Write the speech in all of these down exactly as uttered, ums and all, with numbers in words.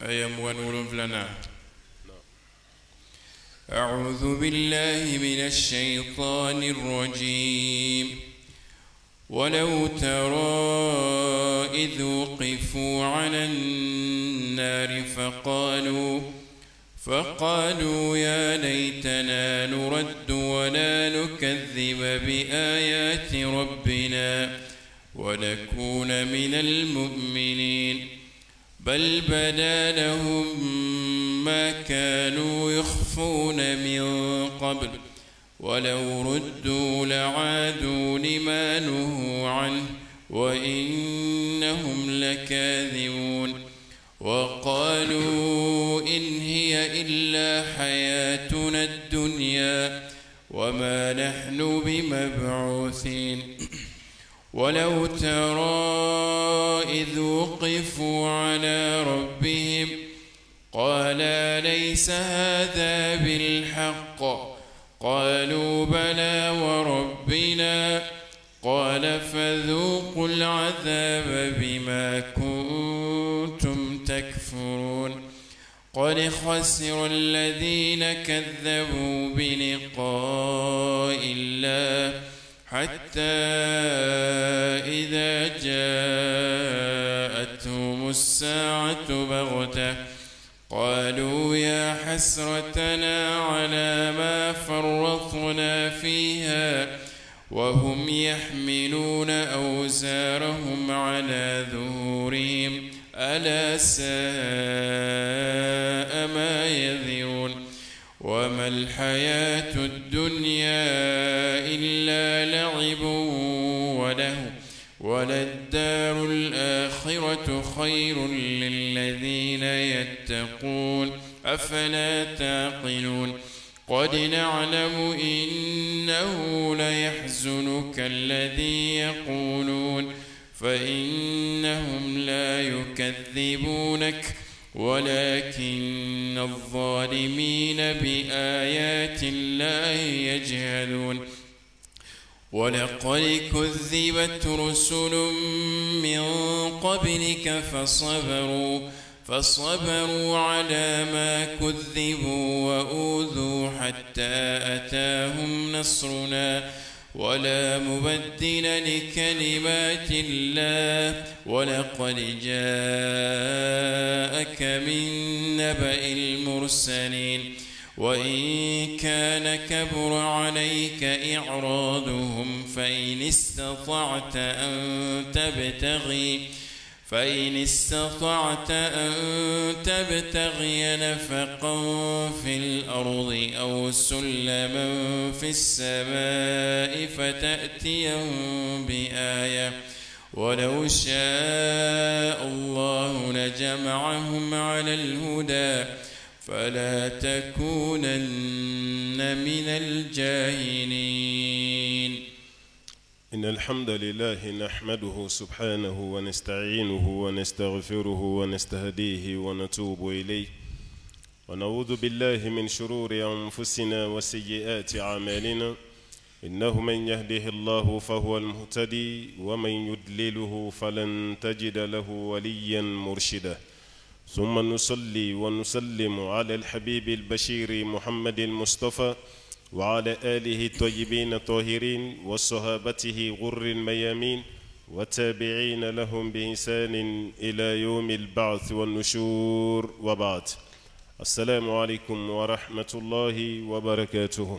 أيام ونور لنا. أعوذ بالله من الشيطان الرجيم. ولو ترى إذ وقفوا على النار فقالوا فقالوا يا ليتنا نرد ولا نكذب بآيات ربنا ونكون من المؤمنين بل بدا لهم ما كانوا يخفون من قبل ولو ردوا لعادوا لما نهوا عنه وإنهم لكاذبون. وقالوا إن هي إلا حياتنا الدنيا وما نحن بمبعوثين. ولو ترى إذ وقفوا على ربهم قال ليس هذا بالحق قالوا بلى وربنا قال فذوقوا العذاب بما كنتم تكفرون. قد خسر الذين كذبوا بلقاء الله حتى إذا جاءتهم الساعة بغتة قالوا يا حسرتنا على ما فرطنا فيها وهم يحملون أوزارهم على ظهورهم ألا ساء ما يذرون. وما الحياة الدنيا إلا لعب وله وللدار الآخرة خير للذين يتقون أفلا تعقلون. قد نعلم إنه ليحزنك الذي يقولون فإنهم لا يكذبونك ولكن الظالمين بآيات الله يجهلون. ولقد كذبت رسل من قبلك فصبروا فصبروا على ما كذبوا وأوذوا حتى أتاهم نصرنا ولا مبدل لكلمات الله. ولقد جاءك من نبأ المرسلين. وإن كان كبر عليك إعراضهم فإن استطعت أن تبتغي فإن استطعت أن تبتغي نفقا في الأرض أو سلما في السماء فتأتيهم بآية ولو شاء الله لجمعهم على الهدى فلا تكونن من الجاهلين. إن الحمد لله نحمده سبحانه ونستعينه ونستغفره ونستهديه ونتوب إليه ونعوذ بالله من شرور أنفسنا وسيئات أعمالنا إنه من يهده الله فهو المهتدي ومن يضلله فلن تجد له وليا مرشدا. ثم نصلي ونسلم على الحبيب البشير محمد المصطفى وعلى آله الطيبين الطاهرين وصحابته غر الميامين والتابعين لهم بإحسان إلى يوم البعث والنشور وبعد. السلام عليكم ورحمة الله وبركاته.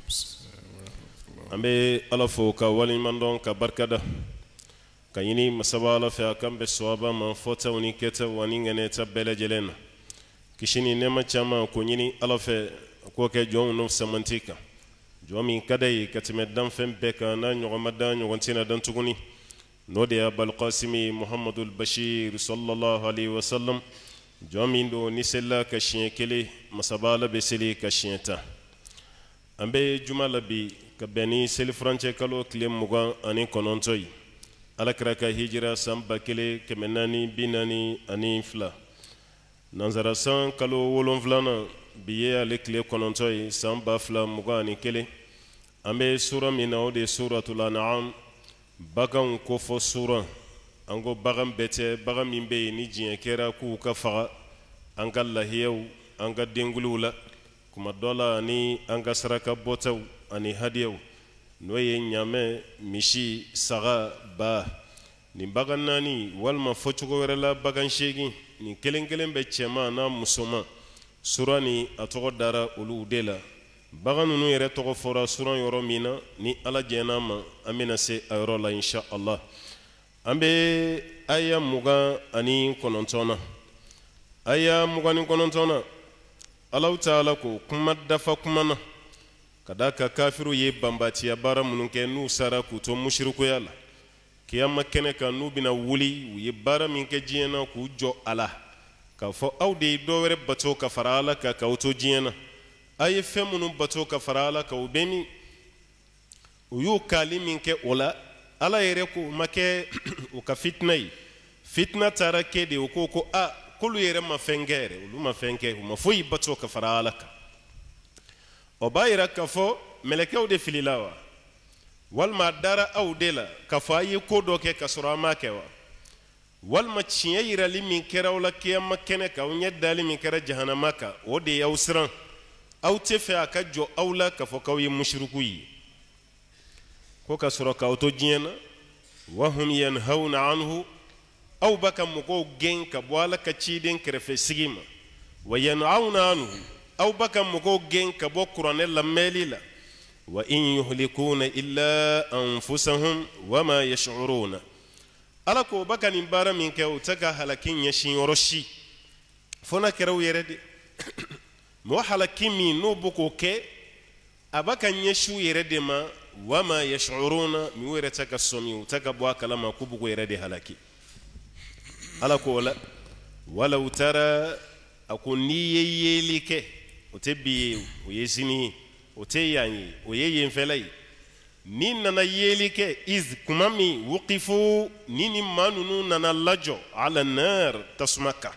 أمي ألفوك ولمن دون كبركة كيني مسبالة في أكم بسوابا من فوتا ونكتا ونينغني تبلا جلنا كشيني نما چاما كونيني ألفي كوكا جون نوف سمانتيكا جوامي كداي كتمدان فم بكا نان يغمدان يغنتين دان تغني نودي أبا القاسمي محمد البشير صلى الله عليه وسلم جوامي دو نسلا كشين كلي مسبالة بسلي كشينتا أمبي جمالة بي كبني سلي فرانشي كالو كليم مغان أني كونونتوي alakraka hijira samba kele kemenani binani ani fla nanzara san kalo wolonflana biye ale kile konontoy samba fla mugani kele ambe sura mina o de suratul an'am bagan ko fo sura ango bagan bete bagan mimbe ni jiye kera ku ka faga an ka lahiyaw an ka denguluw la kuma dɔ la ani an ka saraka bɔtaw ani hadiyaw n'o ye ɲaamɛ misi saga ba nin bagan naani walima fɔcogo wɛrɛ la bagan seegin nin kelen kelen bɛ cɛman n'a musoman sura ni a tɔgɔ dara olu de la bagan ninnu yɛrɛ tɔgɔ fɔra sura yɔrɔ min na ni ala jɛn'a ma an bɛna se a yɔrɔ la insha Allah an bɛ aya mugan ani kɔnɔntɔn na aya mugan ni kɔnɔntɔn na Allahu Ta'ala ko kuma dafa kuma na ka da ka kafiru ye banbatiya baara minnu kɛ n'u sara k'u to mushrikuya la kiyama kɛnɛ kan n'u bɛna wuli u ye baara min kɛ diɲɛ na k'u jɔ a la k'a fɔ aw de ye dɔ wɛrɛ bato ka fara ala kan k'aw to diɲɛ na a ye fɛn minnu bato ka fara ala kan o bɛ min u y'u kaali min kɛ o la ala yɛrɛ ko o ma kɛ u ka fitina ye fitina taara kɛ de o ko ko a k'olu yɛrɛ ma fɛn kɛ yɛrɛ olu ma fɛn kɛ u ma foyi bato ka fara ala kan o b'a yira k'a fɔ mɛlɛkɛw de filila wa walima a dara aw de la k'a fɔ a ye ko dɔ kɛ ka sɔrɔ a ma kɛ wa walima tiɲɛ yirali min kɛra aw la kiyama kɛnɛ kan aw ɲɛ dali min kɛra jahanama kan o de y'aw siran aw tɛ fɛ a ka jɔ aw la k'a fɔ k'aw ye mushriku ye ko ka sɔrɔ k'aw to diɲɛ na wahum yanhawna anhu aw b'a ka mɔgɔw gɛn ka bɔ ala ka ciden kɛrɛfɛ sigi ma wa yanhawna anhu aw b'a ka mɔgɔw gɛn ka bɔ kuranɛ lamɛnli la wa in yuhlikuna illa anfusahum wa ma yash'uruna ala ko b'a ka nin baara min kɛ o tɛ ka halaki ɲɛsin yɔrɔ si fo n'a kɛra u yɛrɛ de mɔgɔ halaki min n'o bɛ k'o kɛ a b'a ka ɲɛsin u yɛrɛ de ma wa ma yash'uruna min u yɛrɛ tɛ ka sɔmi u tɛ ka bɔ a kalama k'u bɛ k'u yɛrɛ de halaki ala ko la walaw tara a ko n'i ye yeli kɛ o tɛ bi ye o ye sini ye o tɛ yan ye o ye yenfɛla ye ni nana yeli kɛ iz kuma min wuqifu ni ni maa ninnu nana lajɔ ala nar tasuma kan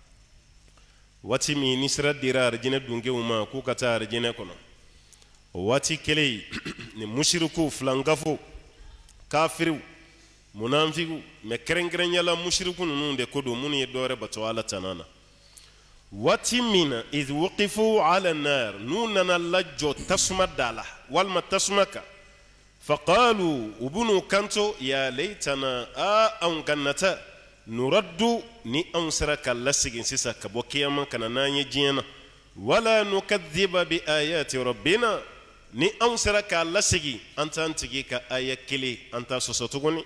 waati min ni sira dira arijinɛ dunkew ma k'u ka taa arijinɛ kɔnɔ o waati kelen ni mushriku filankafo kafiriw munafiku mɛ kɛrɛnkɛrɛnyala mushriku ninnu de ko don minnu ye dɔwɛrɛ bato ala tana na waati min na iz wuqifu ala nar n'u nana lajɔ tasuma da la walima tasuma kan faqalu u b'u kanto ya laytana a anw ka nata nuraddu ni anw sera ka lasegin sisan ka bɔ kiyama kana n'an ye diɲɛ na wala nukadhiba bi ayati rabbina ni anw sera k'a lasegin an t'an tigi ka aya kelen an t'a sɔsɔ tuguni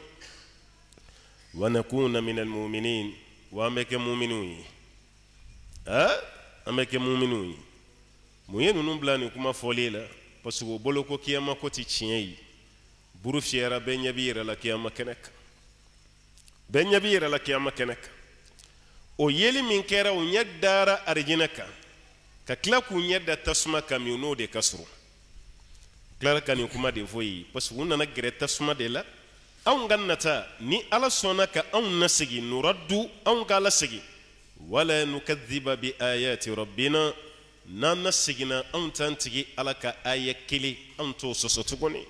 wa nakuna minal mu'minin wa an bɛ kɛ mu'miniw ye an bɛ kɛ mu'miniw ye mun ye ninnu bila nin kuma fɔli la parce que o bolo ko kiyama ko ti tiɲɛ ye buru fiyɛra bɛɛ ɲɛ b'i yɛrɛ la kiyama kɛnɛ kan bɛɛ ɲɛ b'i yɛrɛ la kiyama kɛnɛ kan o yeli min kɛra u ɲɛ dara arijinɛ kan ka tila k'u ɲɛ da tasuma kan min n'o de ka surun tilara ka nin kuma de fɔ ye parce que u nana gɛrɛ tasuma de la anw ka nata ni ala sɔnna ka anw nasegin nuraddu anw ka lasegin wala nukadhiba bi ayati rabbina n'an naseginna anw t'an tigi ala ka aya kelen anw t'o sɔsɔ tuguni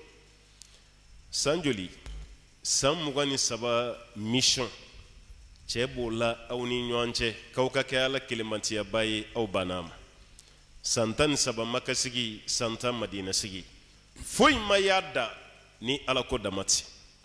san joli san mugan ni saba mission cɛ b'o la aw ni ɲɔgɔn cɛ k'aw ka kɛ ala kelenmantiyaba ye aw banna ma san tan ni saba maka sigi san tan madina sigi foyi ma y'a da ni ala ko dama tɛ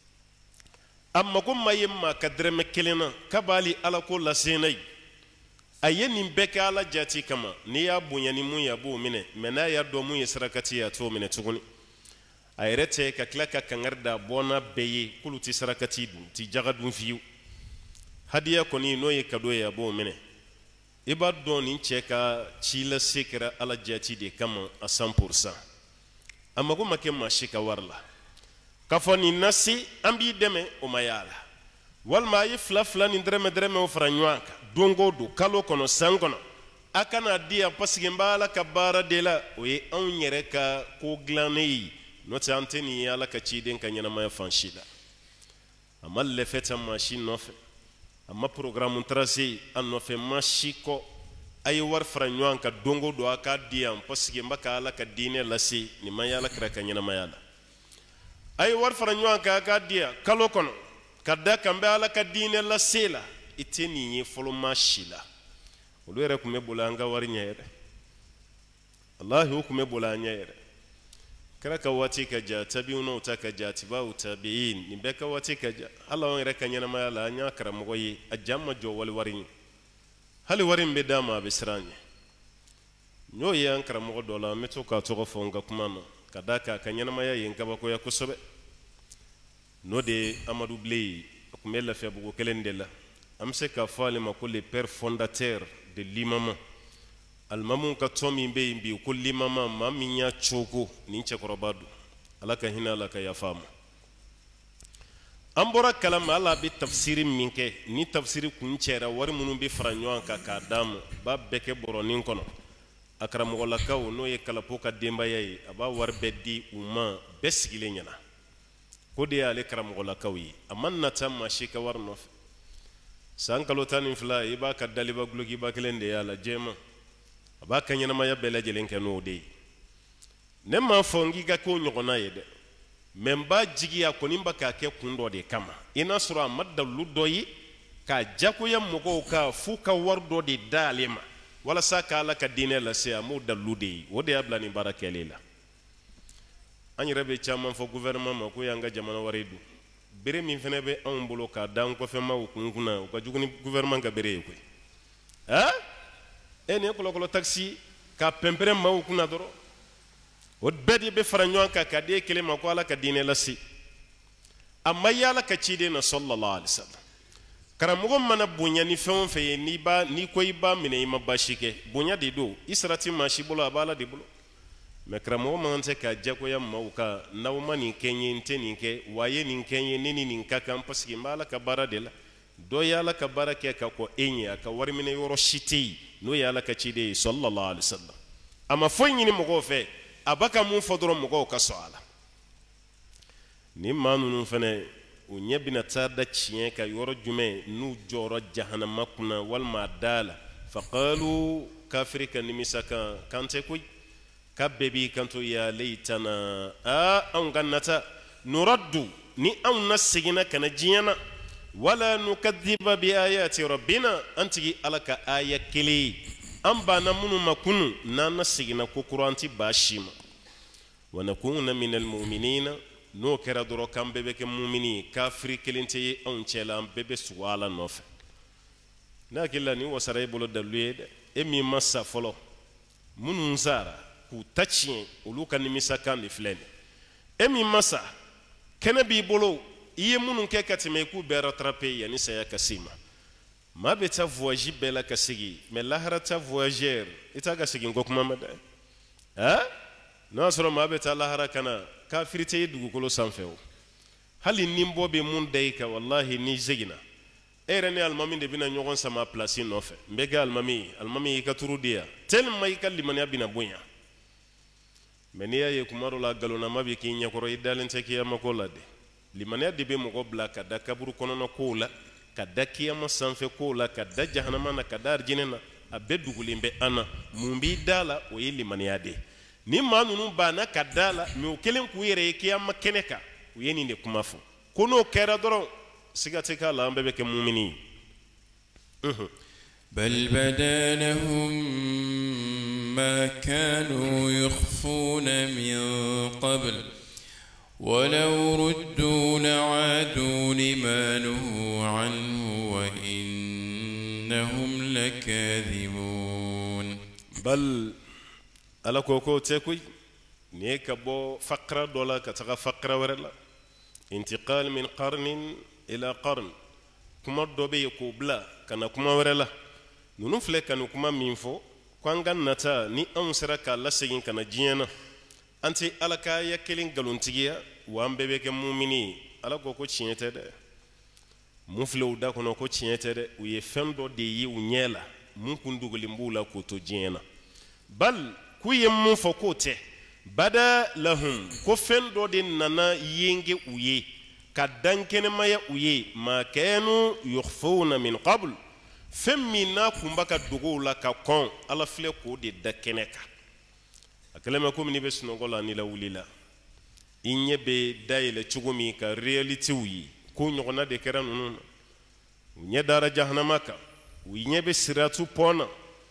a mago ma ye maa ka dɛrɛmɛ kelen na k'a b'ale ala ko lase n'a ye a ye nin bɛɛ kɛ ala jati kama n'i y'a bonya ni mun ye a b'o minɛ mɛ n'a y'a dɔn mun ye sarakati ye a t'o minɛ tuguni a yɛrɛ tɛ ka tila ka kangari da bɔnna bɛɛ ye k'olu tɛ sarakati dun ti jaga dun fiyewu hadiya kɔni n'o ye kado ye a b'o minɛ i b'a dɔn nin cɛ ka ci lase kɛra ala jati de kama a san pourcent a mago ma kɛ maa si ka wari la k'a fɔ nin nasi an b'i dɛmɛ o ma y'a la walima a ye fila fila ni dɛrɛmɛ dɛrɛmɛw fara ɲɔgɔn kan don o don kalo kɔnɔ san kɔnɔ a kana di yan parce que n b'a ala ka baara de la o ye anw yɛrɛ ka ko dilannen ye n'o tɛ an tɛ nin ye ala ka ciden ka ɲɛnamaya fan si la a ma lɛfɛ ta maa si nɔfɛ a ma programme tracé a nɔfɛ maa si kɔ a ye wari fara ɲɔgɔn kan don o don a k'a di yan parce que n b'a ka ala ka diinɛ lase nin ma ye ala kira ka ɲɛnamaya la a ye wari fara ɲɔgɔn kan a k'a di yan kalo kɔnɔ ka da kan bɛ ala ka diinɛ lase la i tɛ nin ye fɔlɔ maa si la olu yɛrɛ kun bɛ boli an ka wari ɲɛ yɛrɛ wallahi u kun bɛ boli an ɲɛ yɛrɛ kɛra ka waati ka ja tabi'unaw ta ka ja atiba'u tabi'in nin bɛɛ ka waati ka ja hali anw yɛrɛ ka ɲɛnamaya la an y'a karamɔgɔ ye a ja ma jɔ wali wari ɲɛ hali wari min bɛ d'a ma a bɛ siran ɲɛ n y'o ye an karamɔgɔ dɔ la an bɛ to k'a tɔgɔ fɔ n ka kuma na ka d'a kan a ka ɲɛnamaya ye n kabakoya kosɛbɛ n'o de ye Amadu Bile ye a kun bɛ Lafiyabugu kelen de la an bɛ se k'a fɔ ale ma ko le père fondateur de l'imama alimamu ka tɔn min bɛ yen bi ko limama maa min y'a cogo nin cɛkɔrɔba don ala ka hinɛ ala ka yafa a ma an bɔra kalama hali a bɛ tafsiri min kɛ ni tafsiri kun cɛra wari minnu bɛ fara ɲɔgɔn kan k'a d'a ma b'a bɛɛ kɛ bɔrɔnin kɔnɔ a karamɔgɔlakaw n'o ye kalapo ka denbaya ye a b'a wari bɛɛ di u ma bɛɛ sigilen ɲɛna ko de y'ale karamɔgɔlakaw ye a ma nata maa si ka wari nɔfɛ san kalo tan ni fila i b'a ka daliba gulokiba kelen de y'a la jɛma a b'a ka ɲɛnamaya bɛɛ lajɛlen kɛ n'o de ye ne m'a fɔ n k'i ka k'o ɲɔgɔnna ye dɛ mɛ n b'a jigiya kɔni b'a k'a kɛ kun dɔ de kama i n'a sɔrɔ a ma dalilu dɔ ye k'a jagoya mɔgɔw ka f'u ka wari dɔ de da ale ma walasa ka ala ka diinɛ lase a m'o dalilu de ye o de y'a bila nin baara kɛlen la an yɛrɛ bɛ caman fɔ gouvernement ma ko y'an ka jamana wari dun bere min fana bɛ anw bolo k'a da an kɔfɛmaw kun kunna o ka jugu ni gouvernement ka bere ye koyi ah e nin ye kɔlɔkɔlɔ taxi k'a pɛnpɛrɛn maaw kunna dɔrɔn o bɛɛ de bɛ fara ɲɔgɔn kan ka di e kelen ma ko ala ka diinɛ lase a ma ye ala ka ciden na sallallahu alaihi wasallam karamɔgɔ mana bonya ni fɛn o fɛn ye n'i b'a n'i ko i b'a minɛ i ma baasi kɛ bonya de don i sara ti maa si bolo a b'a ala de bolo mɛ karamɔgɔ man tɛ ka jagoya maaw kan n'aw ma nin kɛ n ye n tɛ nin kɛ wa a ye nin kɛ n ye ne ni nin ka kan parce que n bɛ ala ka baara de la dɔ ye ala ka baara kɛ ka kɔ e ɲɛ a ka wari minɛ yɔrɔ si tɛ yen n'o ye ala ka ciden ye sallallahu alaihi wasallam a ma foyi ɲini mɔgɔw fɛ a b'a ka mun fɔ dɔrɔn mɔgɔw ka sɔn a la nin maa ninnu fɛnɛ u ɲɛ bɛna taa da tiɲɛ ka yɔrɔ jumɛn n'u jɔra jahanama kunna walima a da la faqalu kafiri ka nimisa kan kan tɛ koyi ka bɛɛ b'i kanto ya laytana a anw ka nata nuraddu ni anw na seginna ka na diɲɛ na wala nukadhiba bi ayati rabbina an tigi ala ka aya kelen ye an banna minnu ma kunu n'an na seginna ko kura an ti baa si ma wa nakuna minal mu'minina n'o kɛra dɔrɔn k'an bɛɛ bɛ kɛ mumini ye kafiri kelen tɛ ye anw cɛ la an bɛɛ bɛ sugo ala nɔfɛ ne hakili la nin wasara e bolo dalu ye dɛ e min ma sa fɔlɔ minnu sara k'u ta tiɲɛ olu ka nimisa kan de filɛ nin e min ma sa kɛnɛ b'i bolo i ye minnu kɛ ka tɛmɛ i k'u bɛɛ rattraper yanni saya ka se ma maa bɛ taa voyage bɛɛ la ka segin mais lahara ta voyageur i t'a ka segin ko kuma ma dɛ ah n'o y'a sɔrɔ maa bɛ taa lahara ka na kafiri tɛ ye dugukolo sanfɛ o hali ni bɔ bɛ mun da i kan wallahi ni seginna e yɛrɛ ni alimami de bɛna ɲɔgɔn sama place nɔfɛ n bɛ kɛ alimami ye alimami y'i ka turu di yan tellement i ka limaniya bɛna bonya mais n'i y'a ye kuma dɔ la galonnama bɛ k'i ɲɛkɔrɔ i dalen tɛ kiyama ko la dɛ limaniya de bɛ mɔgɔ bila ka da kaburu kɔnɔna kow la ka da kiyama sanfɛ kow la ka da jahanama na ka da arijinɛ na a bɛɛ dugulen bɛ an na mun b'i da la o ye limaniya de ye ni maa ninnu banna ka da la mais o kelen k'u yɛrɛ ye kiyama kɛnɛ kan u ye nin de kuma fɔ ko n'o kɛra dɔrɔn siga tɛ k'a la an bɛɛ bɛ kɛ mumini ye بل بدا لهم ما كانوا يخفون من قبل ولو ردوا لعادوا لما نهوا عنه وإنهم لكاذبون بل ala ko ko te koy ne ka bo faqra dola ka taga faqra warala intiqal min qarnin ila qarn kuma dobe ko bla kana kuma warala nunu fle kanu kuma min fo kwanga nata ni an sira ka la segin kana jiyana anti ala ka ya kelin galuntigiya wa ambebe ke mu'mini ala ko ko ciyete de mu fle u da kono ko ciyete de u ye fendo de yi u nyela mun kunduguli mbula ko to jiyana bal ku ye mun fɔ k'o tɛ bada lahum ko fɛn dɔ de nana yenge u ye ka dankɛnɛmaya u ye ma kanu yukhfuna min qabl fɛn min n'a kun b'a ka dogow la ka kɔn ala filɛ k'o de da kɛnɛ kan a kɛlɛmɛ komi n'i bɛ sunɔgɔ la n'i la wulila i ɲɛ bɛ dayɛlɛ cogo min ka réalitéw ye ko ɲɔgɔnna de kɛra ninnu na u ɲɛ dara jahanama kan u ɲɛ bɛ siratu pɔn na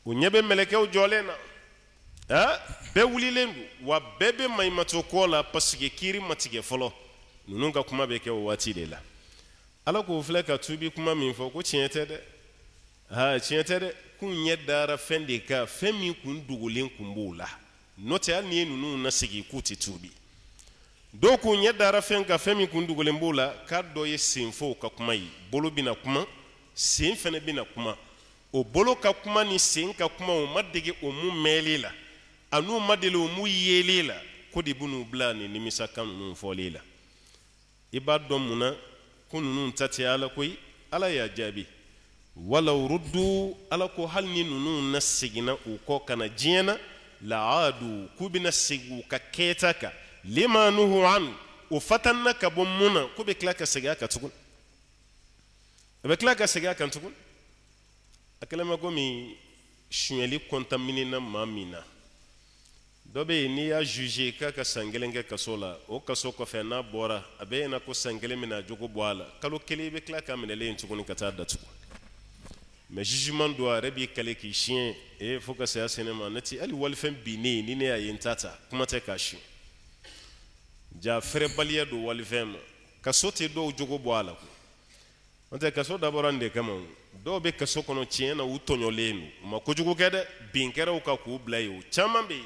o ɲɛbɛ mɛlɛkɛw jɔlen na a bɛɛ wulilen don wa bɛɛ bɛ maɲumatɔ ko la parce que kiiri ma tigɛ fɔlɔ ninnu ka kuma bɛ kɛ o waati de la ala k'o filɛ ka tuubi kuma min fɔ ko tiɲɛ tɛ dɛ aa tiɲɛ tɛ dɛ k'u ɲɛ dara fɛn de kan fɛn min kun dogolen kun b'o la n'o tɛ hali ni ye ninnu nasigi k'u tɛ tuubi dɔw k'u ɲɛ dara fɛn kan fɛn min kun dogolen b'o la k'a dɔ ye senfɔw ka kuma ye bolo bɛna kuma sen fɛnɛ bɛna kuma o bolo ka kuma ni sen ka kuma o ma dege o mu mɛnli la a n'u ma deli o mu yeli la ko de b'u bila ni nimisakan ninnu fɔli la i b'a dɔn mun na ko ninnu ta tɛ ala koyi ala y'a jaabi walaw ruddu ala ko hali ni ninnu na seginna u kɔ ka na diɲɛ na la'adu k'u bɛna segin u ka kɛta kan lima nuhu an o fatanna ka bɔ mun na k'u bɛ tila ka segin a kan tugun a bɛ tila ka segin a kan tugun a kɛlen bɛ komi suɲɛli kɔntaminena maa min na dɔ bɛ yen n'i y'a juge k'a ka san kelen kɛ kaso la o kaso kɔfɛ n'a bɔra a bɛ yen na ko san kelen bɛna jogo bɔ a la kalo kelen i bɛ tila k'a minɛlen tuguni ka taa datugu mais jugement do a yɛrɛ b'i kale k'i siɲɛ ee fo ka saya se ne ma ne ti hali walifɛn binnen ni ne y'a ye n ta ta kuma tɛ k'a siɲɛ ja fɛrɛbaliya don walifɛn ma kaso tɛ dɔw jogo bɔ a la n'o tɛ kaso dabɔra nin de kama dɔw bɛ kaso kɔnɔ tiɲɛ na u tɔɲɔlen don u ma kojugu kɛ dɛ bin kɛraw ka k'u bila yen o caman bɛ yen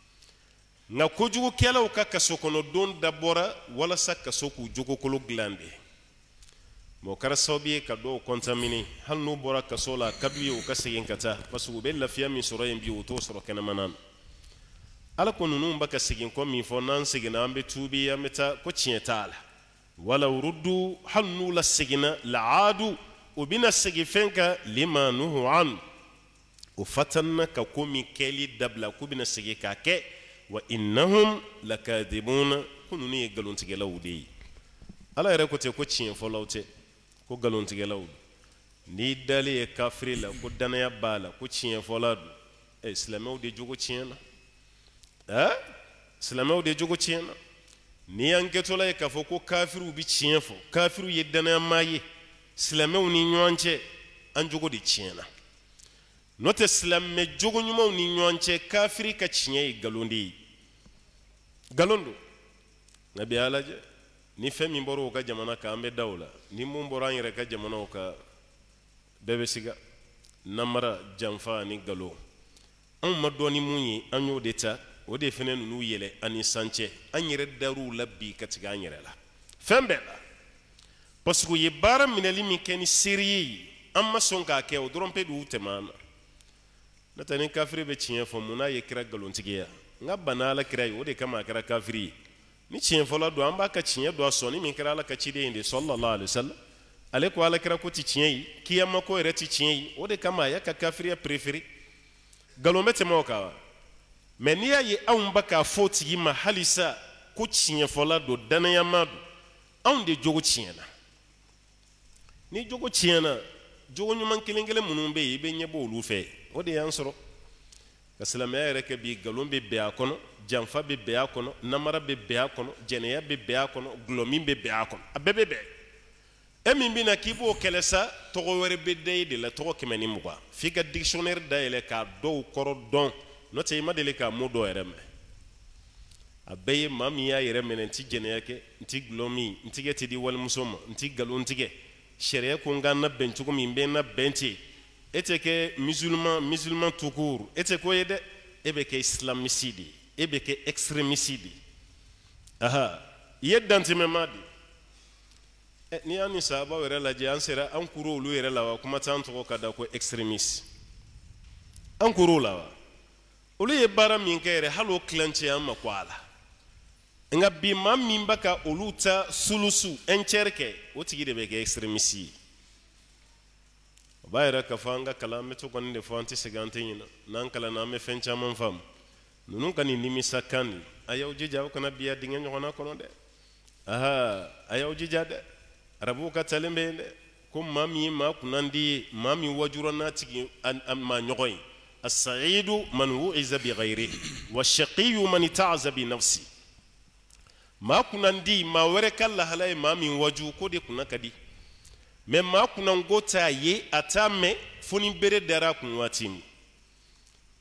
nka kojugukɛlaw ka kaso kɔnɔ don dabɔra walasa kaso k'u jogokolo dilan de mais o kɛra sababu ye ka dɔw contaminer hali n'u bɔra kaso la ka d'u ye u ka segin ka taa parce que u bɛ lafiya min sɔrɔ yen bi u t'o sɔrɔ kɛnɛmana na ala ko ninnu bɛ ka segin kɔ min fɔ n'an seginna an bɛ tuubi an bɛ taa ko tiɲɛ t'a la walaw ruddu hali n'u la seginna la'adu u bɛna segin fɛn kan lima nuhu an o fatanna ka ko min kɛli dabila k'u bɛna segin k'a kɛ wa innahum lakadibuna ko ninnu ye nkalontigɛlaw de ye ala yɛrɛ ko ten ko tiɲɛ fɔlaw tɛ ko nkalontigɛlaw don n'i dalen ye kafiri la ko danaya b'a la ko tiɲɛ fɔla don ɛ silamɛw de jogo tiɲɛna ɛ silamɛw de jogo tiɲɛna n'i y'an kɛtɔla ye k'a fɔ ko kafiriw bɛ tiɲɛ fɔ kafiriw ye danayamaa ye silamɛw ni ɲɔgɔn cɛ an jogo de tiɲɛna n'o tɛ silamɛ jogo ɲumanw ni ɲɔgɔn cɛ kafiri ka tiɲɛ ye nkalon de ye nkalon don nka bi a lajɛ ni fɛn min bɔra o ka jamana kan an bɛ da o la ni mun bɔra an yɛrɛ ka jamanaw kan bɛɛ bɛ siga namara janfa ani nkalon anw ma dɔn ni mun ye an y'o de ta o de fana ninnu yɛlɛ ani san cɛ an yɛrɛ dar'u la bi ka tigɛ an yɛrɛ la fɛn bɛɛ la parce que u ye baara minɛli min kɛ ni seere ye an ma sɔn k'a kɛ o dɔrɔn pe de y'u tɛmɛ an na n'o tɛ ni kafiri bɛ tiɲɛ fɔ mun n'a ye kira nkalontigiya n ka bana ala kira ye o de kama a kɛra kafiri ye ni tiɲɛ fɔlɔ don an b'a ka tiɲɛ don a sɔnni min kɛra ala ka ciden ye de sallallahu alaihi wasallam ale ko ala kira ko tɛ tiɲɛ ye kiyama ko yɛrɛ tɛ tiɲɛ ye o de kama a y'a ka kafiriya préféré nkalon bɛ tɛmɛ o kan wa mais n'i y'a ye anw ba k'a fɔ o tigi ma halisa ko tiɲɛ fɔla don danayama don anw de jogo tiɲɛna ni jogo tiɲɛna jogo ɲuman kelen kelen minnu bɛ yen i bɛ ɲɛ bɔ olu fɛ o de y'an sɔrɔ ka silamɛya yɛrɛ kɛ bi nkalon bɛ bɛn a kɔnɔ janfa bɛ bɛn a kɔnɔ namara bɛ bɛn a kɔnɔ jɛnɛya bɛ bɛn a kɔnɔ gulɔmin bɛ bɛn a kɔnɔ a bɛɛ bɛ bɛn e min bɛ na k'i b'o kɛlɛ sa tɔgɔ wɛrɛ bɛ da e de la tɔgɔ kɛmɛ ni mugan f'i ka dictionnaire dayɛlɛ k'a dɔw kɔrɔ dɔn n'o tɛ i ma deli k'a mot dɔw yɛrɛ mɛn a bɛɛ ye maa min y'a yɛrɛ minɛ n ti jɛnɛya kɛ n ti gulɔmin n tigɛ tɛ di walimuso ma n ti nkalon tigɛ sariya ko n ka n na bɛn cogo min n bɛ n na bɛn ten e tɛ kɛ musulman musulman tout court e tɛ k'o ye dɛ e bɛ kɛ islamiste de ye e bɛ kɛ extrémiste de ye aha i ye dantɛmɛmaa de ɛ n'i y'a ni sahabaw yɛrɛ lajɛ an sera an kuru olu yɛrɛ la wa kuma t'an tɔgɔ ka da ko extrémiste an kuru o la wa olu ye baara min kɛ yɛrɛ hali o tilancɛ an ma ko a la nka bi maa min bɛ ka olu ta sulusu un tiers kɛ o tigi de bɛ kɛ extrémiste ye o b'a yɛrɛ k'a fɔ an ka kalan an bɛ to kɔni de fɔ an tɛ segin an tɛ ɲinɛ n'an kalanna an bɛ fɛn caman faamu ninnu ka nin nimisa kan nin a y'aw jija aw kana biya dingɛ ɲɔgɔnna kɔnɔ dɛ aha a y'aw jija dɛ arabuw ka talen bɛ yen dɛ ko maa min ye maa kunnandi ye maa min wajura n'a tigi maa ɲɔgɔn ye as-sa'idu man wu'iza bi ghayrihi wa shaqiyyu man ta'aza bi nafsi maa kunnandi maa wɛrɛ ka lahala ye maa min waju ko de kunna ka di mais maa kunnango t'a ye a t'a mɛn fo ni bere dara a kun waati min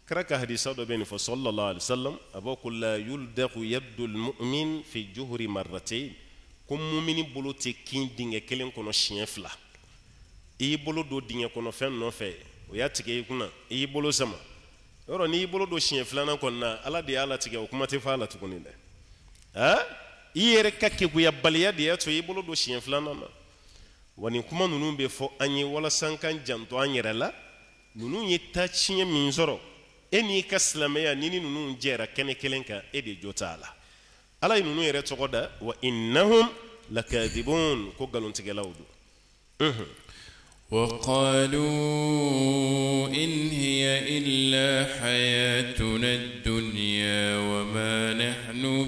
كرك حديث هذا بين صلى الله عليه وسلم أبوك لا يلدغ يد المؤمن في جهر مرتين كم مؤمن بلو تكين دين كلين كنا شينفلا إيه بلو دو دين كنا فين نوفي ويا تكيه كنا إيه بلو سما يورو ني بلو دو شينفلا نكنا على دي على تكيه وكما تفعل تكوني ده ها إيه ركك كويا باليا دي أتو إيه بلو دو شينفلا نما wani kuma nunu be fo anyi wala sankan janto anyere la nunu yita chiye minzoro eni ka islameya nini nunu jera kene kelenka ede jotala ala nunu yere togoda wa innahum lakadibun ko galon tigelawdu mhm وقالوا إن هي إلا حياتنا الدنيا وما نحن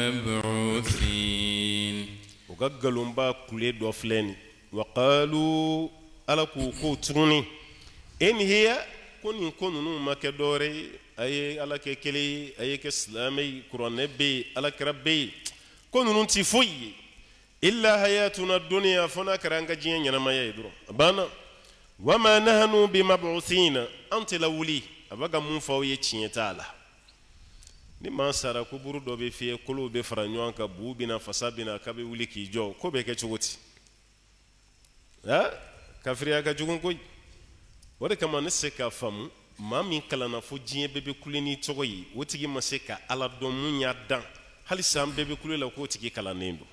بمبعوثين وقالوا با كولي دوفلين وقالوا على كوكوتوني إن هي كون يكون ما كدوري أي على ككلي أي كسلامي كرنبي على كربي كون ننتفوي إلا حياتنا الدنيا فنا كرانك جين ينما يدرو بانا وما نحن بمبعوثين أنت لولي أبغى منفوي تشينتالا نما سارا كبرو دوبي في كلو بفرانيوان كبو بنا فسابنا كبي ولي كيجو كوبي كتشوتي ها كافريا كجوكون كوي وده كمان نسكا فامو ما من كلنا فوجين بيبي كلني توي وتيجي مسكا على دومونيا دان هل سام بيبي كلي لو كوتيجي كلا نيندو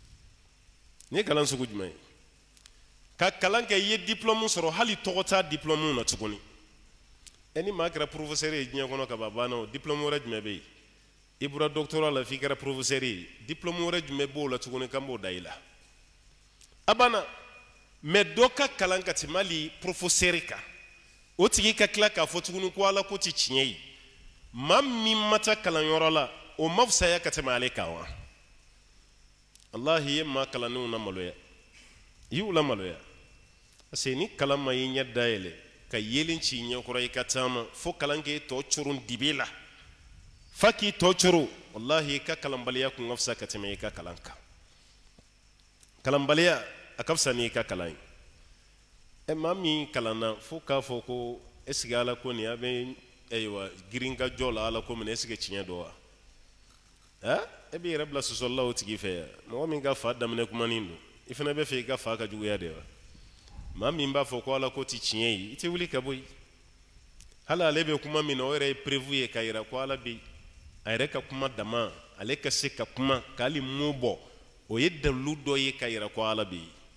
ني كلان سوكو جماي كا كلان كي يي دبلوم سرو هل توتا دبلوم نا تكوني اني ما كرا بروفيسور يجي كونو كبابا نو دبلوم ورا جماي بي ابرا دكتورا لا في كرا بروفيسور دبلوم ورا جماي بو لا تكوني كامبو دايلا abana medoka kalanka timali profesorika otigi ka kila ka fotugunu ko ala ko ti tinyei mammi mata kalan yorola o mafsa ya katamale kawa wallahi yemma kalanu na maloya yula maloya aseni kalama yinya daile ka yelin cinya kurai katama fo kalange to churun dibila faki to churu wallahi ka kalambaliya ku mafsa katamai ka kalanka kalambaliya akafsa ni ka kalan e mami kalana fuka foko esigala ko ni abe eywa giringa jola ala ko mene esige chinya doa ha e bi rabla sallallahu tigi fe mo mi ga fa damne kuma nindo ifena be fe ga fa ka jugu ya dewa mami mba foko ala ko ti chinya yi ite wuli ka boy hala lebe kuma mi no ere prevu ka ira ko ala bi ayre ka kuma dama ale ka se ka kuma kali mubo o yedda ludo yi ka ira ko ala bi